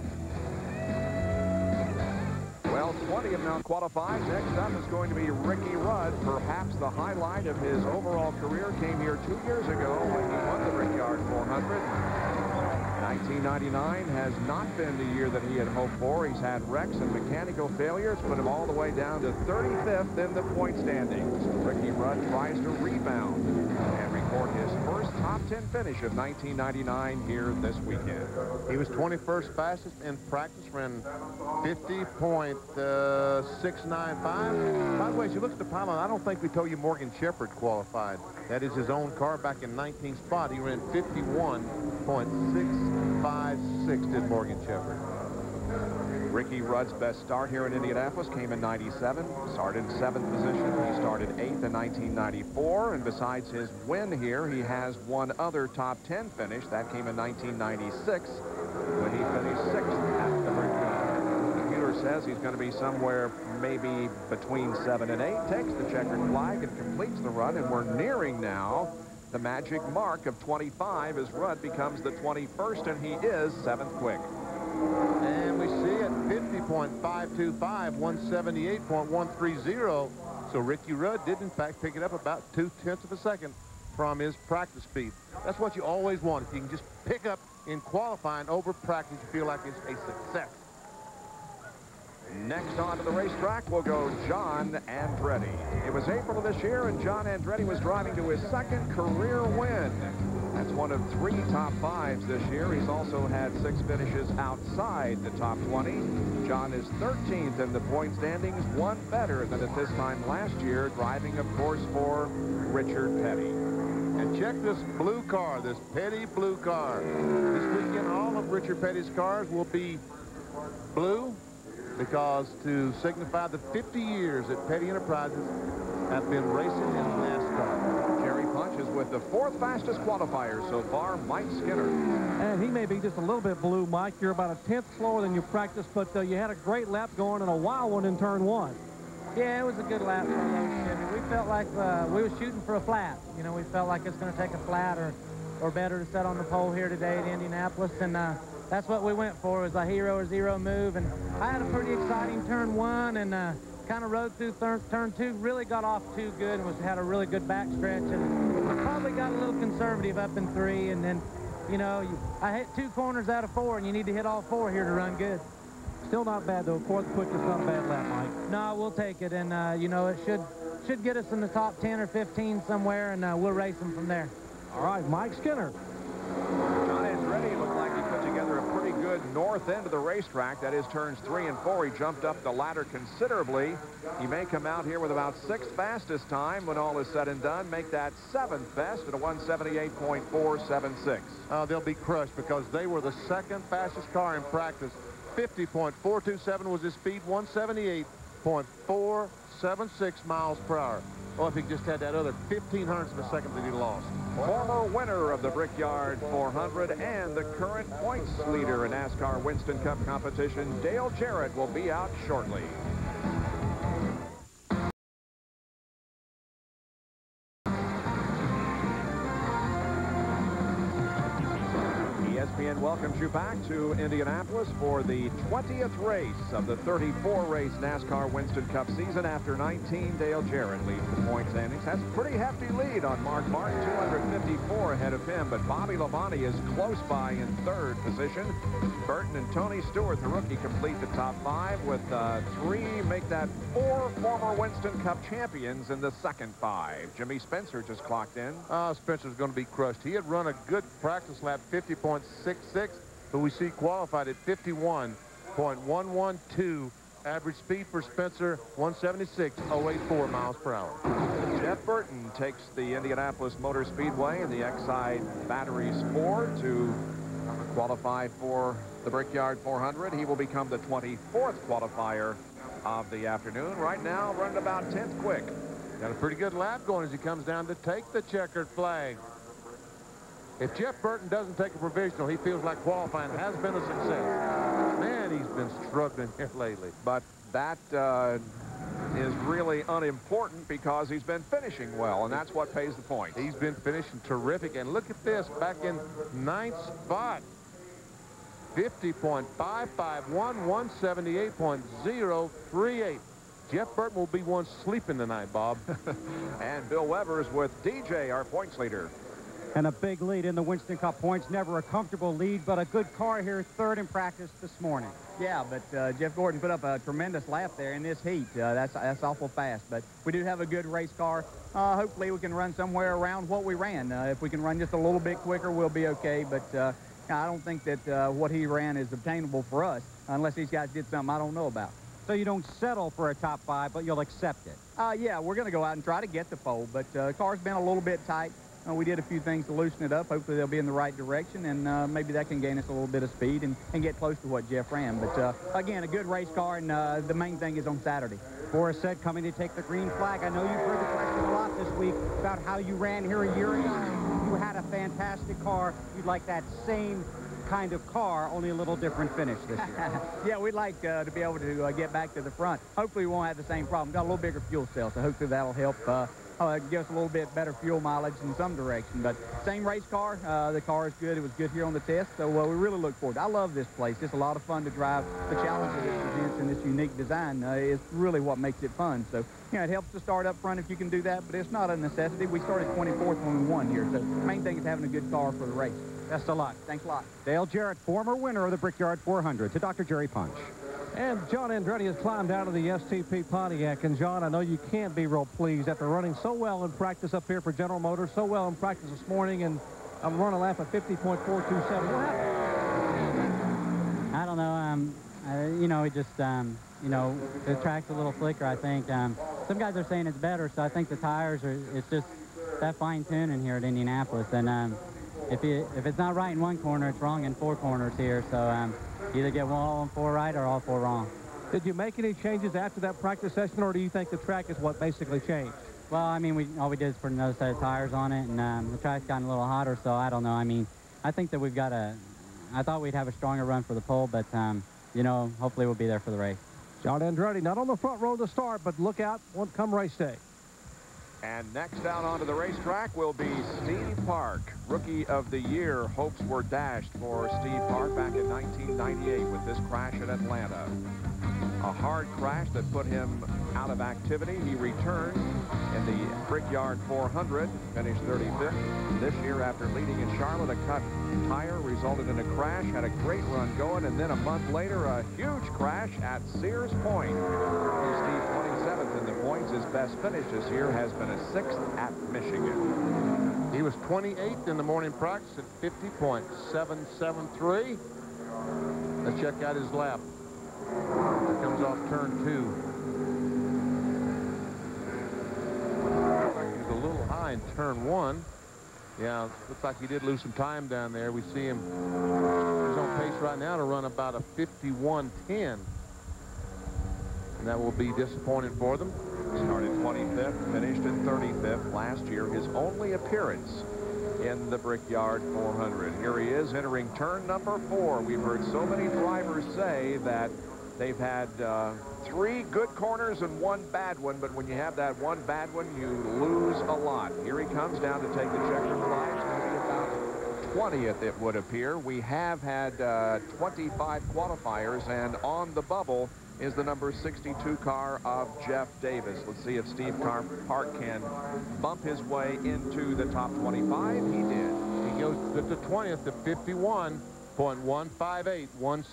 Well, 20 have now qualified. Next up is going to be Ricky Rudd. Perhaps the highlight of his overall career came here 2 years ago when he won the Brickyard 400. 1999 has not been the year that he had hoped for. He's had wrecks and mechanical failures, put him all the way down to 35th in the point standings. Ricky Rudd tries to rebound and record his first top 10 finish of 1999 here this weekend. He was 21st fastest in practice, ran 50.695. By the way, as you look at the pylon, I don't think we told you Morgan Shepherd qualified. That is his own car back in 19th spot. He ran 51.656 did Morgan Shepherd. Ricky Rudd's best start here in Indianapolis came in '97. Started in 7th position. He started 8th in 1994. And besides his win here, he has one other top 10 finish. That came in 1996 when he finished 6th at the Brickyard. The computer says he's going to be somewhere maybe between 7 and 8. Takes the checkered flag and completes the run. And we're nearing now the magic mark of 25 as Rudd becomes the 21st, and he is 7th quick. And we see at 50.525, 178.130. So Ricky Rudd did, in fact, pick it up about 0.2 of a second from his practice speed. That's what you always want. If you can just pick up in qualifying over practice, you feel like it's a success. Next on to the racetrack will go John Andretti. It was April of this year, and John Andretti was driving to his 2nd career win. That's one of 3 top 5s this year. He's also had 6 finishes outside the top 20. John is 13th in the point standings, 1 better than at this time last year, driving, of course, for Richard Petty. And check this blue car, this Petty blue car. This weekend, all of Richard Petty's cars will be blue, because to signify the 50 years that Petty Enterprises have been racing in NASCAR. Jerry Punch is with the 4th fastest qualifier so far, Mike Skinner. And he may be just a little bit blue, Mike. You're about a 10th slower than you practiced, but you had a great lap going and a wild one in turn 1. Yeah, it was a good lap for those, Jimmy. We felt like we were shooting for a flat. You know, we felt like it's going to take a flat or better to set on the pole here today at Indianapolis, and that's what we went for, was a hero or zero move. And I had a pretty exciting turn 1 and kind of rode through turn 2, really got off too good and had a really good back stretch, and probably got a little conservative up in 3, and then, you know, I hit 2 corners out of 4, and you need to hit all 4 here to run good. Still not bad, though. 4th quick is not a bad lap, Mike. No, we'll take it, and, you know, it should get us in the top 10 or 15 somewhere, and we'll race them from there. All right, Mike Skinner. John Andretti looked like he put together a pretty good north end of the racetrack. That is turns 3 and 4. He jumped up the ladder considerably. He may come out here with about 6th fastest time when all is said and done. Make that 7th best at a 178.476. They'll be crushed because they were the 2nd fastest car in practice. 50.427 was his speed, 178.476 miles per hour. Oh, if he just had that other 0.15 of a second that he lost. Former winner of the Brickyard 400 and the current points leader in NASCAR Winston Cup competition, Dale Jarrett, will be out shortly. ESPN welcomes you back to Indianapolis for the 20th race of the 34-race NASCAR Winston Cup season. After 19, Dale Jarrett leads the point standings. Has a pretty hefty lead on Mark Martin, 254 ahead of him, but Bobby Labonte is close by in 3rd position. Burton and Tony Stewart, the rookie, complete the top 5 with 3, make that 4 former Winston Cup champions in the second 5. Jimmy Spencer just clocked in. Spencer's going to be crushed. He had run a good practice lap, 50.6 176, but we see qualified at 51.112. Average speed for Spencer, 176.084 miles per hour. Jeff Burton takes the Indianapolis Motor Speedway in the Exide Battery Sport to qualify for the Brickyard 400. He will become the 24th qualifier of the afternoon. Right now, running about 10th quick. Got a pretty good lap going as he comes down to take the checkered flag. If Jeff Burton doesn't take a provisional, he feels like qualifying has been a success. Man, he's been struggling here lately. But that is really unimportant because he's been finishing well, and that's what pays the point. He's been finishing terrific. And look at this, back in 9th spot. 50.551, 178.038. Jeff Burton will be one sleeping tonight, Bob. And Bill Weber's with DJ, our points leader. And a big lead in the Winston Cup points. Never a comfortable lead, but a good car here, third in practice this morning. Yeah, but Jeff Gordon put up a tremendous lap there in this heat. That's awful fast, but we do have a good race car. Hopefully we can run somewhere around what we ran. If we can run just a little bit quicker, we'll be okay, but I don't think that what he ran is obtainable for us unless these guys did something I don't know about. So you don't settle for a top 5, but you'll accept it. Yeah, we're going to go out and try to get the pole, but the car's been a little bit tight. We did a few things to loosen it up. Hopefully they'll be in the right direction, and maybe that can gain us a little bit of speed and get close to what Jeff ran. But again, a good race car, and the main thing is on Saturday. Forrest said coming to take the green flag. I know you've heard the question a lot this week about how you ran here a year ago. You had a fantastic car. You'd like that same kind of car, only a little different finish this year. Yeah, we'd like to be able to get back to the front. Hopefully we won't have the same problem. Got a little bigger fuel cell, so hopefully that'll help give us a little bit better fuel mileage in some direction. But same race car. The car is good. It was good here on the test, so we really look forward. I love this place. It's a lot of fun to drive. The challenge that it presents and this unique design is really what makes it fun. So, you know, it helps to start up front if you can do that, but it's not a necessity. We started 24th when we won here, so the main thing is having a good car for the race. Best of luck. Thanks a lot. Dale Jarrett, former winner of the Brickyard 400, to Dr. Jerry Punch. And John Andretti has climbed out of the STP Pontiac. And, John, I know you can't be real pleased after running so well in practice up here for General Motors, so well in practice this morning, and I'm running a lap at 50.427. What happened? I don't know. You know, it just, you know, the track's a little slicker, I think. Some guys are saying it's better, so I think the tires are, it's just that fine-tuning here at Indianapolis. And if it's not right in one corner, it's wrong in 4 corners here. So either get all 4 right or all 4 wrong. Did you make any changes after that practice session, or do you think the track is what basically changed? Well, I mean, all we did is put another set of tires on it, and the track's gotten a little hotter, so I don't know. I mean, I think that we've got I thought we'd have a stronger run for the pole, but, you know, hopefully we'll be there for the race. John Andretti not on the front row to start, but look out come race day. And next out onto the racetrack will be Steve Park. Rookie of the Year hopes were dashed for Steve Park back in 1998 with this crash at Atlanta. A hard crash that put him out of activity. He returned in the Brickyard 400, finished 35th. This year, after leading in Charlotte, a cut tire resulted in a crash, had a great run going, and then a month later, a huge crash at Sears Point. Here's Steve, 27th in the points. His best finish this year has been a 6th at Michigan. He was 28th in the morning practice at 50.773. Let's check out his lap. He comes off turn 2. He's a little high in turn 1. Yeah, looks like he did lose some time down there. We see him, he's on pace right now to run about a 51.10. And that will be disappointing for them. Started 25th, finished in 35th last year. His only appearance in the Brickyard 400. Here he is entering turn number 4. We've heard so many drivers say that they've had 3 good corners and 1 bad one, but when you have that 1 bad one, you lose a lot. Here he comes down to take the checkered flag. It's going to be about 20th, it would appear. We have had 25 qualifiers, and on the bubble is the number 62 car of Jeff Davis. Let's see if Steve Park can bump his way into the top 25. He did. He goes to the 20th to 51.158,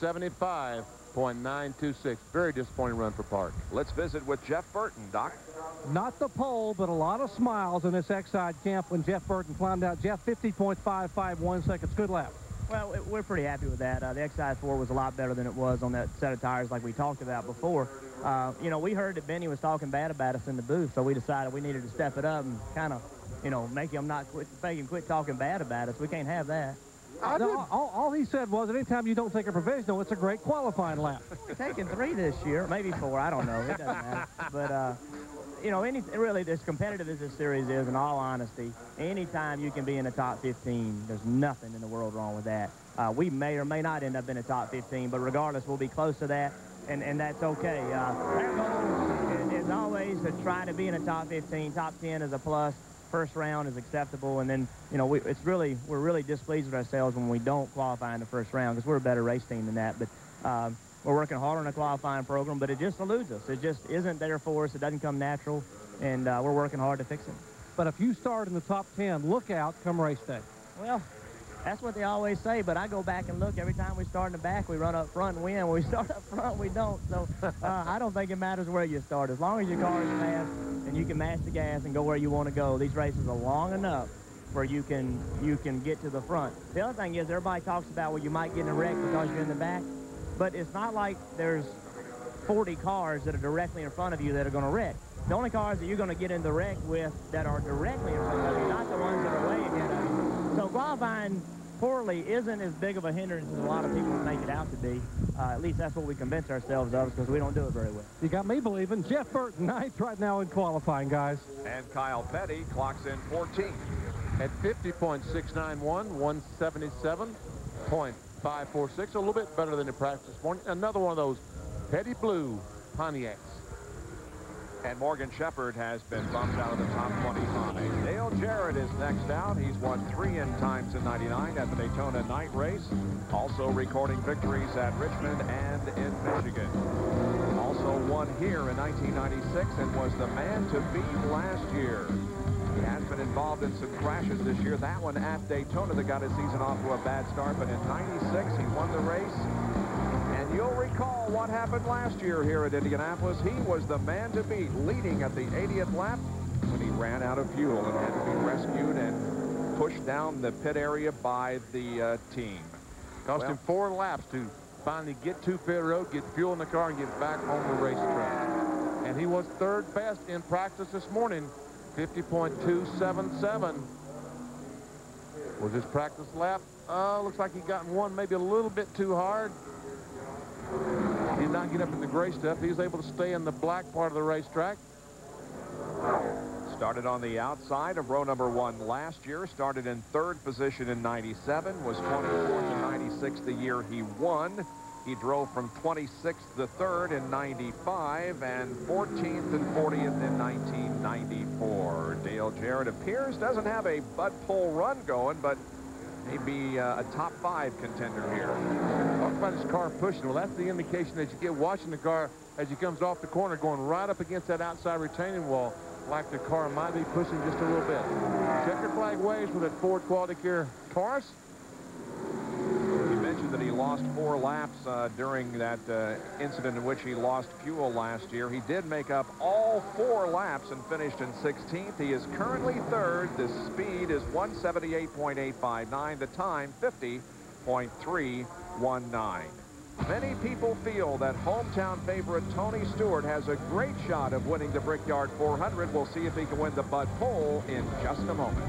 175.926. Very disappointing run for Park. Let's visit with Jeff Burton, Doc. Not the pole, but a lot of smiles in this Exide camp when Jeff Burton climbed out. Jeff, 50.551 seconds. Good lap. Well, we're pretty happy with that. The Excise 4 was a lot better than it was on that set of tires like we talked about before. You know, we heard that Benny was talking bad about us in the booth, so we decided we needed to step it up and kind of, you know, make him quit talking bad about us. We can't have that. No, all he said was, anytime you don't take a provisional, it's a great qualifying lap. We're taking 3 this year, maybe 4, I don't know. It doesn't matter. But, you know, really, as competitive as this series is, in all honesty, anytime you can be in the top 15, there's nothing in the world wrong with that. We may or may not end up in the top 15, but regardless, we'll be close to that, and that's okay. Our goal is always to try to be in the top 15. Top 10 is a plus. First round is acceptable, and then, you know, we're really displeased with ourselves when we don't qualify in the first round, because we're a better race team than that. But we're working hard on a qualifying program, but it just eludes us. It just isn't there for us. It doesn't come natural, and we're working hard to fix it. But if you start in the top 10, look out come race day. Well, that's what they always say, but I go back and look. Every time we start in the back, we run up front and win. When we start up front, we don't. So I don't think it matters where you start. As long as your car is fast and you can match the gas and go where you want to go, these races are long enough where you can get to the front. The other thing is, everybody talks about, well, you might get in a wreck because you're in the back, but it's not like there's 40 cars that are directly in front of you that are going to wreck. The only cars that you're going to get in the wreck with that are directly in front of you, not the ones that are way ahead of you. So qualifying poorly isn't as big of a hindrance as a lot of people make it out to be. At least that's what we convince ourselves of, because we don't do it very well. You got me believing. Jeff Burton, 9th right now in qualifying, guys. And Kyle Petty clocks in 14th. At 50.691, 177.546, a little bit better than the practice this morning. Another one of those Petty Blue Pontiacs. And Morgan Shepherd has been bumped out of the top 25. Dale Jarrett is next out. He's won 3 in times in '99 at the Daytona night race. Also recording victories at Richmond and in Michigan. Also won here in 1996 and was the man to beat last year. He has been involved in some crashes this year. That one at Daytona that got his season off to a bad start, but in '96 he won the race. And you'll recall what happened last year here at Indianapolis. He was the man to beat, leading at the 80th lap when he ran out of fuel and had to be rescued and pushed down the pit area by the team. Cost him 4 laps to finally get to pit road, get fuel in the car, and get back on the racetrack. And he was 3rd best in practice this morning, 50.277 was his practice lap. Looks like he got one maybe a little bit too hard. He did not get up in the gray stuff. He was able to stay in the black part of the racetrack. Started on the outside of row number 1 last year. Started in 3rd position in '97. Was 24th in '96 the year he won. He drove from 26th to 3rd in '95 and 14th and 40th in 1994. Dale Jarrett appears doesn't have a Bud Pole run going, but maybe a top 5 contender here. Talk about his car pushing. Well, that's the indication that you get watching the car as he comes off the corner, going right up against that outside retaining wall, like the car might be pushing just a little bit. Checker flag waves with that Ford Quality Care Taurus. He mentioned that he lost 4 laps during that incident in which he lost fuel last year. He did make up all 4 laps and finished in 16th. He is currently 3rd. The speed is 178.859. The time, 50.319. Many people feel that hometown favorite Tony Stewart has a great shot of winning the Brickyard 400. We'll see if he can win the Bud Pole in just a moment.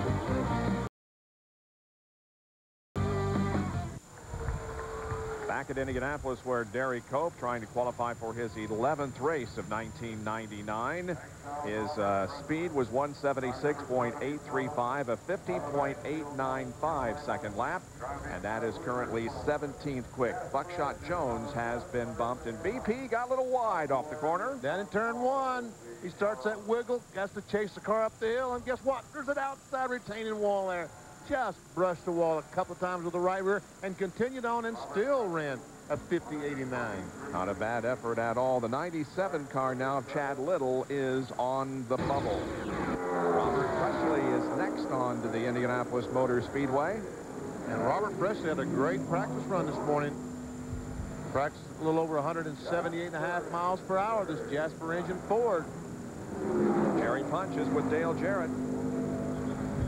Back at Indianapolis, where Derry Cope trying to qualify for his 11th race of 1999. His speed was 176.835, a 50.895 second lap, and that is currently 17th quick. Buckshot Jones has been bumped, and BP got a little wide off the corner. Down in turn 1, he starts that wiggle, has to chase the car up the hill, and guess what? There's an outside retaining wall there. Just brushed the wall a couple of times with the right rear and continued on and still ran a 50.89. Not a bad effort at all. The 97 car now of Chad Little is on the bubble. Robert Presley is next on to the Indianapolis Motor Speedway. And Robert Presley had a great practice run this morning. Practiced a little over 178.5 miles per hour, this Jasper engine Ford. Jerry Punch is with Dale Jarrett.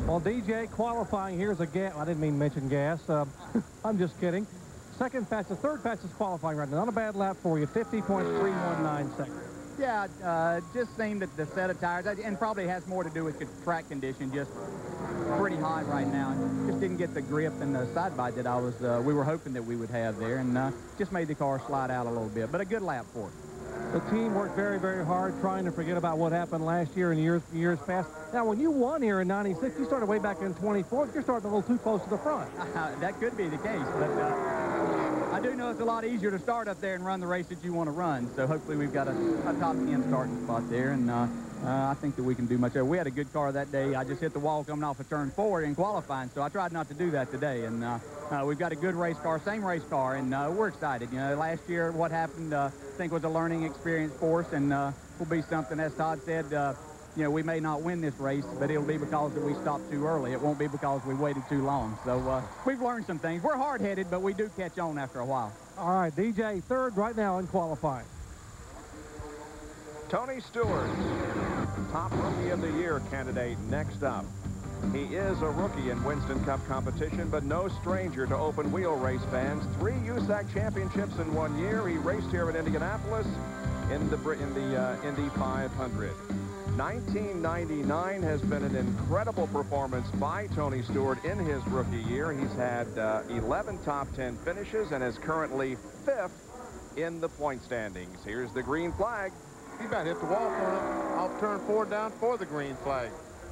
Well, DJ, qualifying, here's a gas. I didn't mean to mention gas. I'm just kidding. Third fastest qualifying right now. Not a bad lap for you, 50.319 seconds. Yeah, just seemed that the set of tires, and probably has more to do with the track condition, just pretty hot right now. And just didn't get the grip and the side bite that we were hoping that we would have there, and just made the car slide out a little bit. But a good lap for it. The team worked very, very hard trying to forget about what happened last year and years past. Now, when you won here in '96, you started way back in 24th. You're starting a little too close to the front. That could be the case, but I do know it's a lot easier to start up there and run the race that you want to run. So hopefully we've got a top 10 starting spot there, and I think that we can do much better. We had a good car that day. I just hit the wall coming off of turn 4 in qualifying, so I tried not to do that today. And we've got a good race car, same race car, and we're excited. You know, last year what happened, I think, was a learning experience for us, and will be something, as Todd said, you know, we may not win this race, but it'll be because that we stopped too early. It won't be because we waited too long. So we've learned some things. We're hard-headed, but we do catch on after a while. All right, DJ, third right now in qualifying. Tony Stewart, top Rookie of the Year candidate next up. He is a rookie in Winston Cup competition, but no stranger to open wheel race fans. 3 USAC championships in 1 year. He raced here in Indianapolis in the Indy 500. 1999 has been an incredible performance by Tony Stewart in his rookie year. He's had 11 top 10 finishes and is currently 5th in the point standings. Here's the green flag. He about hit the wall off turn 4 down for the green flag.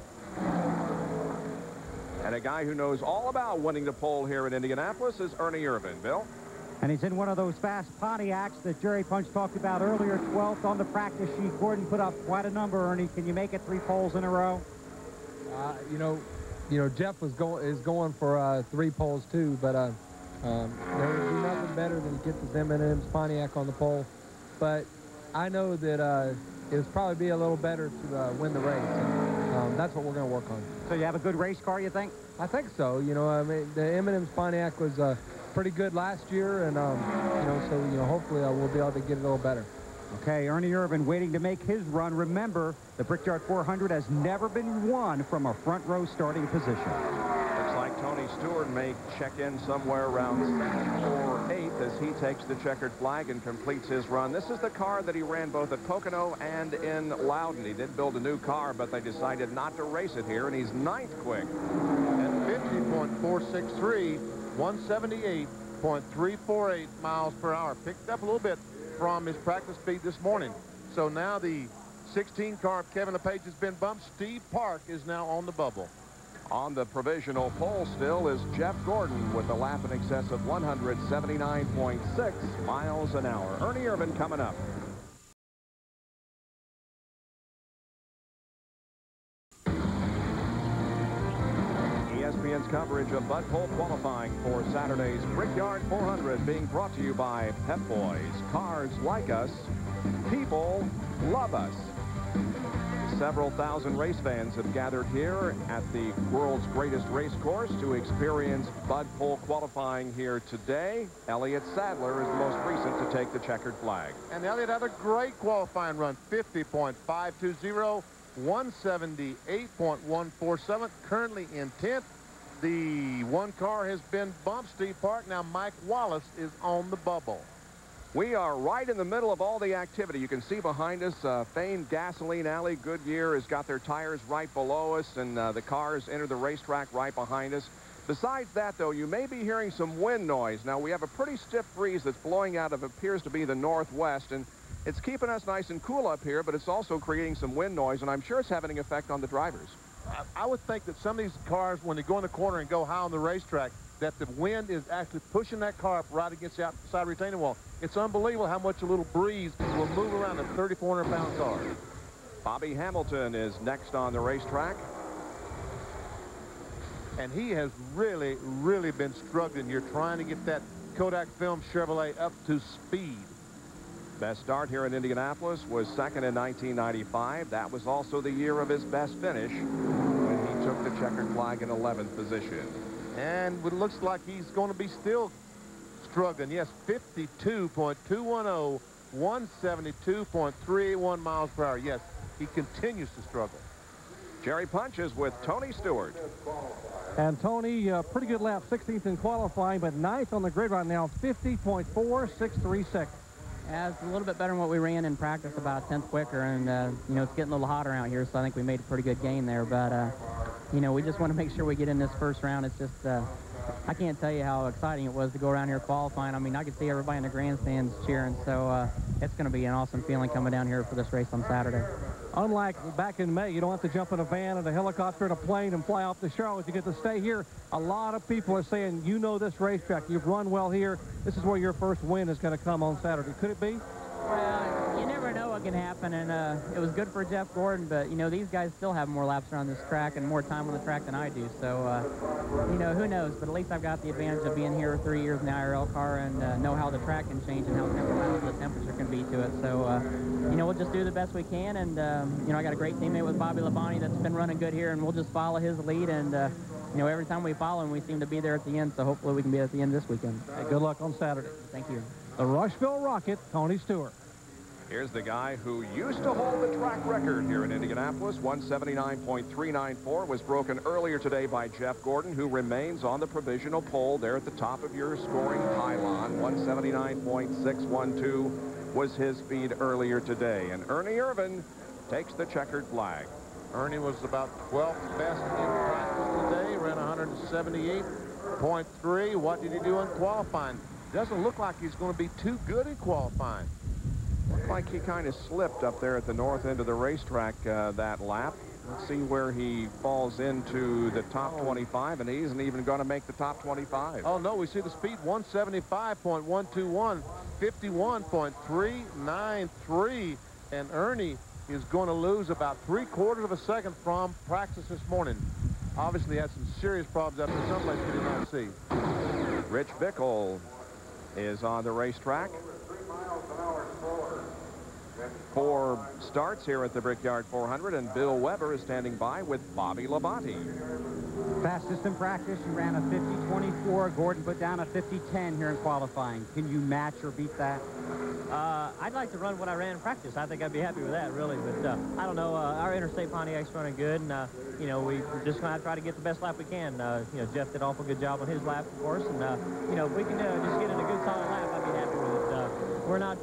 And a guy who knows all about winning the pole here in Indianapolis is Ernie Irvin. Bill? And he's in one of those fast Pontiacs that Jerry Punch talked about earlier, 12th on the practice sheet. Gordon put up quite a number, Ernie. Can you make it 3 poles in a row? You know, Jeff is going for 3 poles too, but there would be nothing better than to get this M&M's Pontiac on the pole. But I know that it'll probably be a little better to win the race, and that's what we're going to work on. So you have a good race car, you think? I think so. You know, I mean, the M&M's Pontiac was pretty good last year, and hopefully we'll be able to get it a little better. Okay, Ernie Irvin waiting to make his run. Remember, the Brickyard 400 has never been won from a front row starting position. Looks like Tony Stewart may check in somewhere around 7th or 8th as he takes the checkered flag and completes his run. This is the car that he ran both at Pocono and in Loudon. He did build a new car, but they decided not to race it here, and he's 9th quick. At 50.463. 178.348 miles per hour. Picked up a little bit from his practice speed this morning. So now the 16 car of Kevin LePage has been bumped. Steve Park is now on the bubble. On the provisional pole still is Jeff Gordon with a lap in excess of 179.6 miles an hour. Ernie Irvin coming up. ESPN's coverage of Bud Pole qualifying for Saturday's Brickyard 400 being brought to you by Pep Boys. Cars like us, people love us. Several thousand race fans have gathered here at the world's greatest race course to experience Bud Pole qualifying here today. Elliott Sadler is the most recent to take the checkered flag. And Elliott had a great qualifying run, 50.520. 178.147, currently in 10th. The one car has been bumped, Steve Park. Now Mike Wallace is on the bubble. We are right in the middle of all the activity. You can see behind us, famed Gasoline Alley. Goodyear has got their tires right below us, and the cars enter the racetrack right behind us. Besides that, though, you may be hearing some wind noise. Now, we have a pretty stiff breeze that's blowing out of appears to be the northwest, and it's keeping us nice and cool up here, but it's also creating some wind noise, and I'm sure it's having an effect on the drivers. I would think that some of these cars, when they go in the corner and go high on the racetrack, that the wind is actually pushing that car up right against the outside retaining wall. It's unbelievable how much a little breeze will move around a 3,400-pound car. Bobby Hamilton is next on the racetrack. And he has really, really been struggling here trying to get that Kodak Film Chevrolet up to speed. Best start here in Indianapolis was second in 1995. That was also the year of his best finish when he took the checkered flag in 11th position. And it looks like he's going to be still struggling. Yes, 52.210, 172.381 miles per hour. Yes, he continues to struggle. Jerry Punches with Tony Stewart. And Tony, pretty good lap, 16th in qualifying, but 9th on the grid right now, 50.463 seconds. Yeah, it's a little bit better than what we ran in practice, about a 10th quicker, and, you know, it's getting a little hotter out here, so I think we made a pretty good gain there, but, you know, we just want to make sure we get in this first round. It's just, I can't tell you how exciting it was to go around here qualifying. I mean, I could see everybody in the grandstands cheering, so it's going to be an awesome feeling coming down here for this race on Saturday. Unlike back in May, you don't have to jump in a van and a helicopter and a plane and fly off to Charlotte. You get to stay here. A lot of people are saying, you know this racetrack. You've run well here. This is where your first win is going to come on Saturday. Could it be? Well, you never know what can happen, and it was good for Jeff Gordon, but, you know, these guys still have more laps around this track and more time on the track than I do, so, you know, who knows, but at least I've got the advantage of being here 3 years in the IRL car and know how the track can change and how the temperature can be to it, so, you know, we'll just do the best we can, and, you know, I got a great teammate with Bobby Labonte that's been running good here, and we'll just follow his lead, and, you know, every time we follow him, we seem to be there at the end, so hopefully we can be at the end this weekend. Hey, good luck on Saturday. Thank you. The Rushville Rocket, Tony Stewart. Here's the guy who used to hold the track record here in Indianapolis. 179.394 was broken earlier today by Jeff Gordon, who remains on the provisional pole there at the top of your scoring pylon. 179.612 was his speed earlier today. And Ernie Irvin takes the checkered flag. Ernie was about 12th best in practice today, ran 178.3. What did he do in qualifying? Doesn't look like he's going to be too good in qualifying. Looked like he kind of slipped up there at the north end of the racetrack that lap. Let's see where he falls into the top 25, and he isn't even going to make the top 25. Oh, no, we see the speed, 175.121, 51.393, and Ernie is going to lose about 3/4 of a second from practice this morning. Obviously had some serious problems after someplace we did not see. Rich Bickle is on the racetrack. 4 starts here at the Brickyard 400, and Bill Weber is standing by with Bobby Labonte. Fastest in practice, you ran a 50.24. Gordon put down a 50.10 here in qualifying. Can you match or beat that? I'd like to run what I ran in practice. I think I'd be happy with that, really. But I don't know. Our Interstate Pontiac's running good, and you know, we're just going to try to get the best lap we can. You know, Jeff did an awful good job on his lap, of course, and you know, if we can just get in a good solid lap, I'd be happy with it. We're not.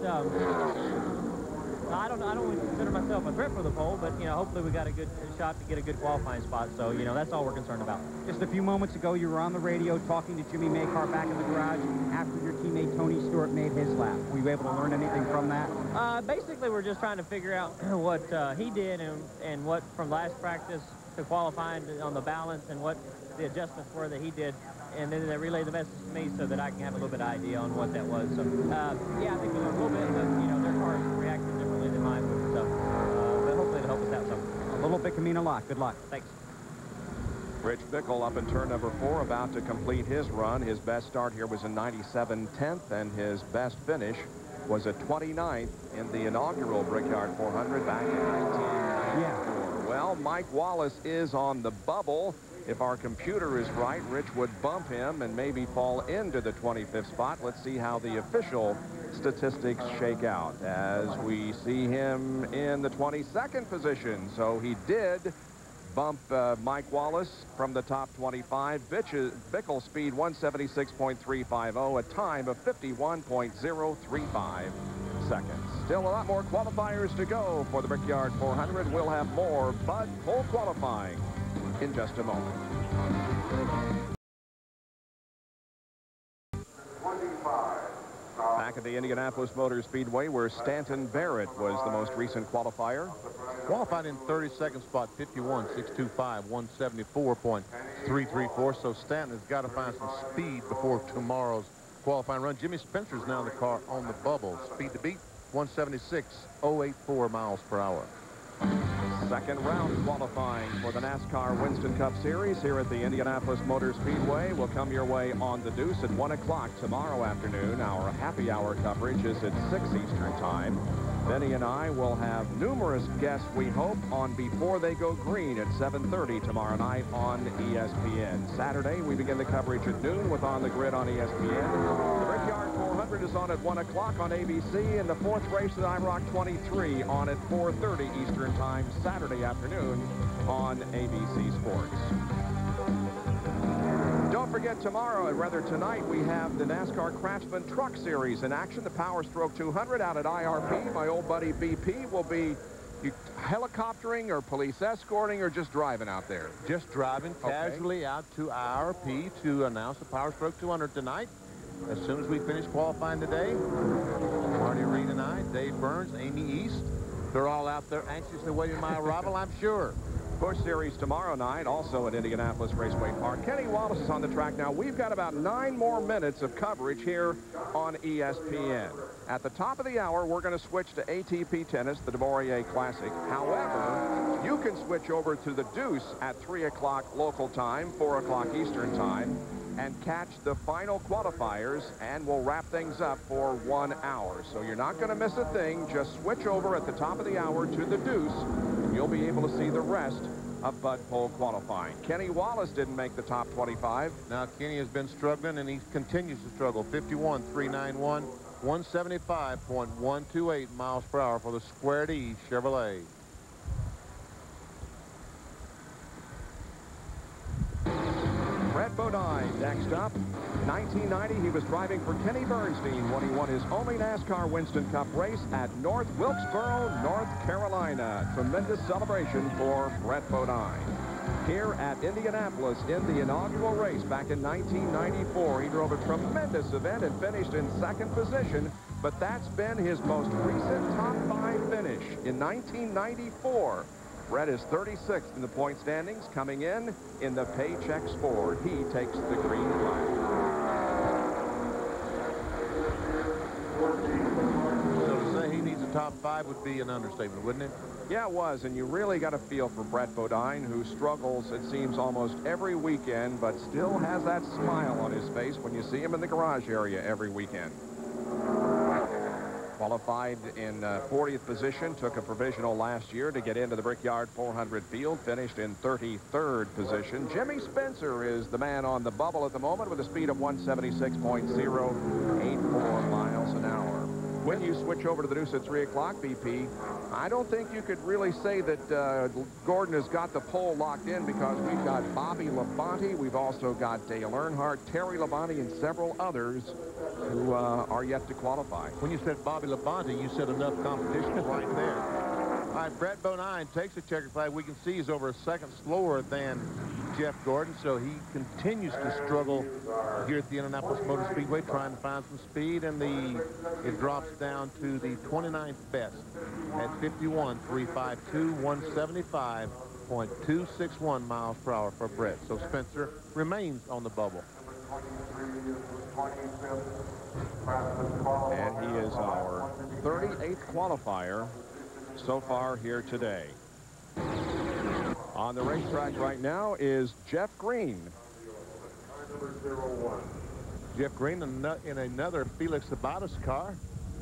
I don't really consider myself a threat for the pole, but, you know, hopefully we got a good shot to get a good qualifying spot. So, you know, that's all we're concerned about. Just a few moments ago, you were on the radio talking to Jimmy Maycar back in the garage after your teammate Tony Stewart made his lap. Were you able to learn anything from that? Basically, we're just trying to figure out what he did and what from last practice to qualifying on the balance and what the adjustments were that he did. And then they relayed the message to me so that I can have a little bit of idea on what that was. So, yeah, I think we learned a little bit, but, you know, their cars reacted differently than mine would. So, but hopefully it'll help us out some. A little bit can mean a lot. Good luck. Thanks. Rich Bickle up in turn number 4, about to complete his run. His best start here was a 97.10th, and his best finish was a 29th in the inaugural Brickyard 400 back in 1994. Yeah. Well, Mike Wallace is on the bubble. If our computer is right, Rich would bump him and maybe fall into the 25th spot. Let's see how the official statistics shake out as we see him in the 22nd position. So he did bump Mike Wallace from the top 25. Bickle speed 176.350, a time of 51.035 seconds. Still a lot more qualifiers to go for the Brickyard 400. We'll have more Bud Pole qualifying in just a moment. Back at the Indianapolis Motor Speedway, where Stanton Barrett was the most recent qualifier. Qualified in 32nd spot, 51.625, 174.334. So Stanton has got to find some speed before tomorrow's qualifying run. Jimmy Spencer's now in the car on the bubble. Speed to beat, 176.084 miles per hour. Second round qualifying for the NASCAR Winston Cup Series here at the Indianapolis Motor Speedway will come your way on the Deuce at 1 o'clock tomorrow afternoon. Our happy hour coverage is at 6 Eastern Time. Benny and I will have numerous guests, we hope, on Before They Go Green at 7:30 tomorrow night on ESPN. Saturday, we begin the coverage at noon with On the Grid on ESPN. The Brickyard 400 is on at 1 o'clock on ABC, and the fourth race at IROC 23 on at 4:30 Eastern Time Saturday afternoon on ABC Sports. Don't forget tomorrow, or rather tonight, we have the NASCAR Craftsman Truck Series in action. The Power Stroke 200 out at IRP. My old buddy BP will be helicoptering or police escorting or just driving out there? Just driving casually out to IRP to announce the Power Stroke 200 tonight. As soon as we finish qualifying today, Marty Reed and I, Dave Burns, Amy East, they're all out there anxiously waiting my arrival, I'm sure. Busch Series tomorrow night, also at Indianapolis Raceway Park. Kenny Wallace is on the track now. We've got about 9 more minutes of coverage here on ESPN. At the top of the hour, we're going to switch to ATP Tennis, the DeMaurier Classic. However, you can switch over to the Deuce at 3 o'clock local time, 4 o'clock Eastern time, and catch the final qualifiers, and we'll wrap things up for 1 hour. So you're not going to miss a thing. Just switch over at the top of the hour to the Deuce, and you'll be able to see the rest of Bud Pole qualifying. Kenny Wallace didn't make the top 25. Now, Kenny has been struggling, and he continues to struggle. 51.391, 175.128 miles per hour for the Square D Chevrolet. Brett Bodine next up. 1990, he was driving for Kenny Bernstein when he won his only NASCAR Winston Cup race at North Wilkesboro, North Carolina. Tremendous celebration for Brett Bodine. Here at Indianapolis in the inaugural race back in 1994, he drove a tremendous event and finished in 2nd position, but that's been his most recent top 5 finish in 1994. Brett is 36th in the point standings. Coming in the Paychex Ford, he takes the green flag. So to say he needs a top 5 would be an understatement, wouldn't it? Yeah, it was, and you really got a feel for Brett Bodine, who struggles, it seems, almost every weekend, but still has that smile on his face when you see him in the garage area every weekend. Qualified in 40th position, took a provisional last year to get into the Brickyard 400 field, finished in 33rd position. Jimmy Spencer is the man on the bubble at the moment with a speed of 176.084 miles an hour. When you switch over to the Deuce at 3 o'clock, BP, I don't think you could really say that Gordon has got the pole locked in, because we've got Bobby Labonte, we've also got Dale Earnhardt, Terry Labonte, and several others who are yet to qualify. When you said Bobby Labonte, you said enough competition right there. All right, Brett Bodine takes the checkered flag. We can see he's over a second slower than Jeff Gordon, so he continues to struggle here at the Indianapolis Motor Speedway, trying to find some speed, and it drops down to the 29th best at 51.352, 175.261 miles per hour for Brett. So Spencer remains on the bubble. And he is our 38th qualifier so far here today. On the racetrack right now is Jeff Green. Jeff Green in another Felix Sabatas car.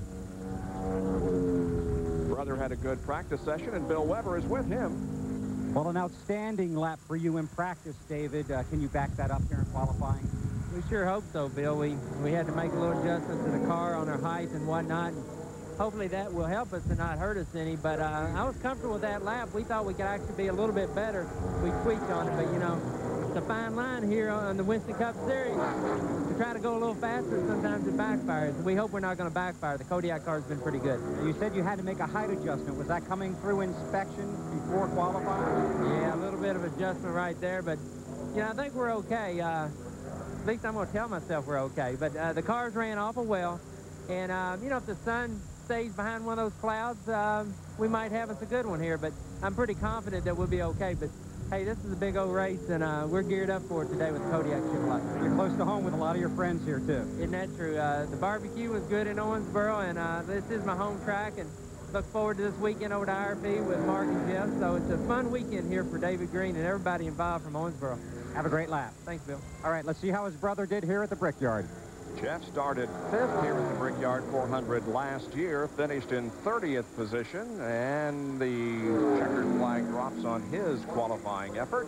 Brother had a good practice session, and Bill Weber is with him. Well, an outstanding lap for you in practice, David. Can you back that up here in qualifying? We sure hope so, Bill. We had to make a little adjustment to the car on our height and whatnot. And hopefully that will help us and not hurt us any. But I was comfortable with that lap. We thought we could actually be a little bit better. We tweaked on it, but you know, it's a fine line here on the Winston Cup Series. To try to go a little faster, sometimes it backfires. We hope we're not going to backfire. The Kodiak car's been pretty good. You said you had to make a height adjustment. Was that coming through inspection before qualifying? Yeah, a little bit of adjustment right there, but you know, I think we're okay. At least I'm going to tell myself we're okay. But the cars ran awful well, and you know, if the sun stays behind one of those clouds, we might have us a good one here. But I'm pretty confident that we'll be okay. But hey, this is a big old race, and we're geared up for it today with the Kodiak Chevrolet. You're close to home with a lot of your friends here too. Isn't that true? The barbecue was good in Owensboro, and this is my home track, and look forward to this weekend over to IRP with Mark and Jeff. So it's a fun weekend here for David Green and everybody involved from Owensboro. Have a great lap. Thanks, Bill. All right, let's see how his brother did here at the Brickyard. Jeff started 5th here at the Brickyard 400 last year, finished in 30th position, and the checkered flag drops on his qualifying effort.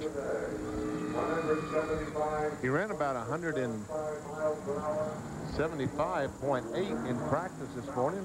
He ran about 175.8 in practice this morning.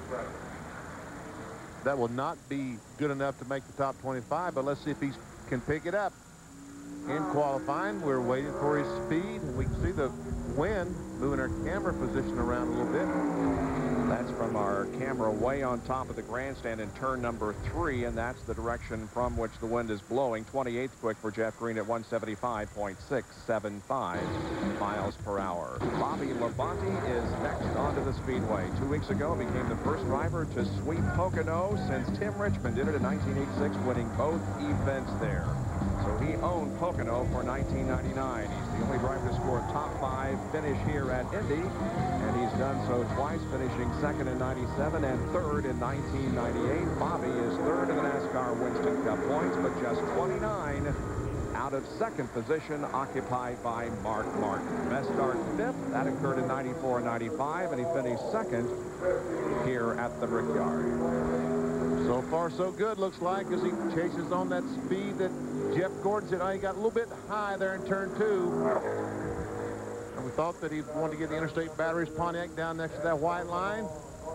That will not be good enough to make the top 25, but let's see if he can pick it up. In qualifying, we're waiting for his speed, and we can see the wind moving our camera position around a little bit. That's from our camera way on top of the grandstand in turn number 3, and that's the direction from which the wind is blowing. 28th quick for Jeff Green at 175.675 miles per hour. Bobby Labonte is next onto the speedway. 2 weeks ago, became the first driver to sweep Pocono since Tim Richmond did it in 1986, winning both events there. So he owned Pocono for 1999. He's the only driver to score a top 5 finish here at Indy, and he's done so twice, finishing 2nd in 97 and 3rd in 1998. Bobby is 3rd in the NASCAR Winston Cup points, but just 29 out of 2nd position, occupied by Mark Martin. Best start 5th. That occurred in 94 and 95, and he finished 2nd here at the Brickyard. So far, so good, looks like, as he chases on that speed that Jeff Gordon said, he got a little bit high there in turn 2. And we thought that he wanted to get the Interstate Batteries Pontiac down next to that white line.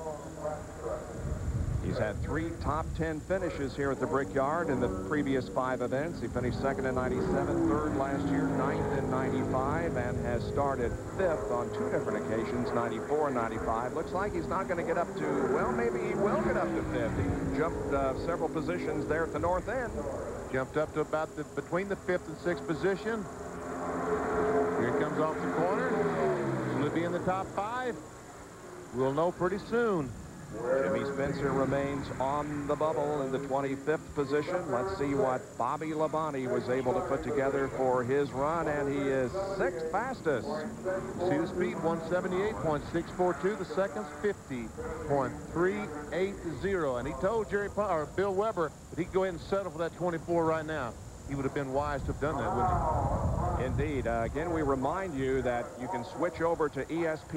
He's had 3 top 10 finishes here at the Brickyard in the previous 5 events. He finished 2nd in 97, 3rd last year, 9th in 95, and has started 5th on 2 different occasions, 94 and 95. Looks like he's not going to get up to, well, maybe he will get up to 5th. He jumped several positions there at the north end. Jumped up to about between the 5th and 6th position. Here he comes off the corner. Will he be in the top 5? We'll know pretty soon. Jimmy Spencer remains on the bubble in the 25th position. Let's see what Bobby Labonte was able to put together for his run, and he is 6th fastest. See the speed, 178.642. The second's 50.380. And he told Bill Weber that he'd go ahead and settle for that 24 right now. He would have been wise to have done that, wouldn't he? Indeed. Again, we remind you that you can switch over to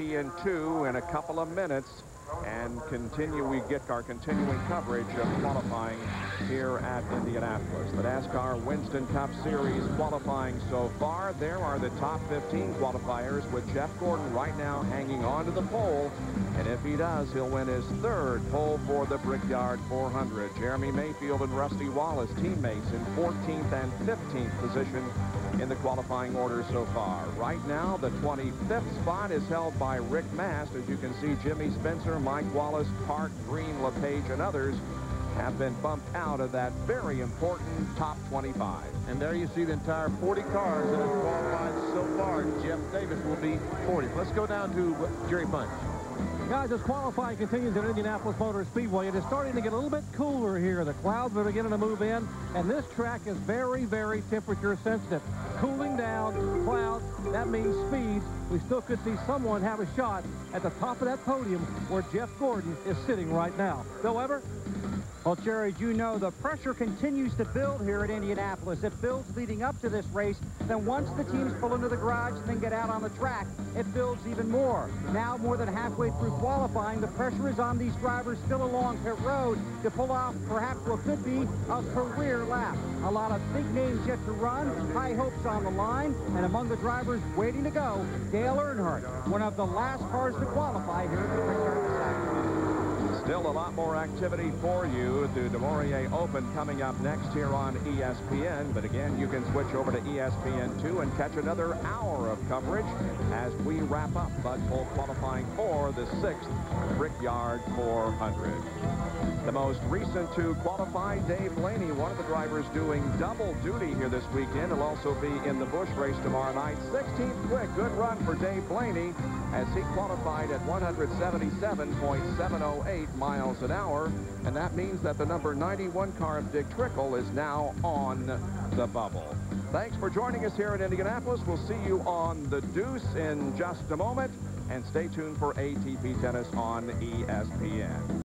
ESPN2 in a couple of minutes and we get our continuing coverage of qualifying here at Indianapolis. The NASCAR Winston Cup Series qualifying so far. There are the top 15 qualifiers, with Jeff Gordon right now hanging on to the pole. And if he does, he'll win his 3rd pole for the Brickyard 400. Jeremy Mayfield and Rusty Wallace, teammates, in 14th and 15th position in the qualifying order so far. Right now, the 25th spot is held by Rick Mast. As you can see, Jimmy Spencer, Mike Wallace, Park, Green, LePage, and others have been bumped out of that very important top 25. And there you see the entire 40 cars that have qualified so far. Jeff Davis will be 40th. Let's go down to Jerry Bunch. Guys, as qualifying continues at Indianapolis Motor Speedway, it is starting to get a little bit cooler here. The clouds are beginning to move in, and this track is very, very temperature sensitive. Cooling down, clouds, that means speeds. We still could see someone have a shot at the top of that podium where Jeff Gordon is sitting right now. Bill Weber? Well, Jerry, as you know, the pressure continues to build here at Indianapolis. It builds leading up to this race. Then once the teams pull into the garage and then get out on the track, it builds even more. Now, more than halfway through qualifying, the pressure is on these drivers still along pit road to pull off perhaps what could be a career lap. A lot of big names yet to run, high hopes on the line, and among the drivers waiting to go, Dale Earnhardt, one of the last cars to qualify here at the Brickyard this afternoon. Still a lot more activity for you. The DeMaurier Open coming up next here on ESPN. But again, you can switch over to ESPN2 and catch another hour of coverage as we wrap up Bud Pole qualifying for the 6th Brickyard 400. The most recent to qualify, Dave Blaney, one of the drivers doing double duty here this weekend. He'll also be in the Busch race tomorrow night. 16th quick. Good run for Dave Blaney as he qualified at 177.708 miles an hour, and that means that the number 91 car of Dick Trickle is now on the bubble. Thanks for joining us here at Indianapolis. We'll see you on the Deuce in just a moment, and stay tuned for ATP Tennis on ESPN.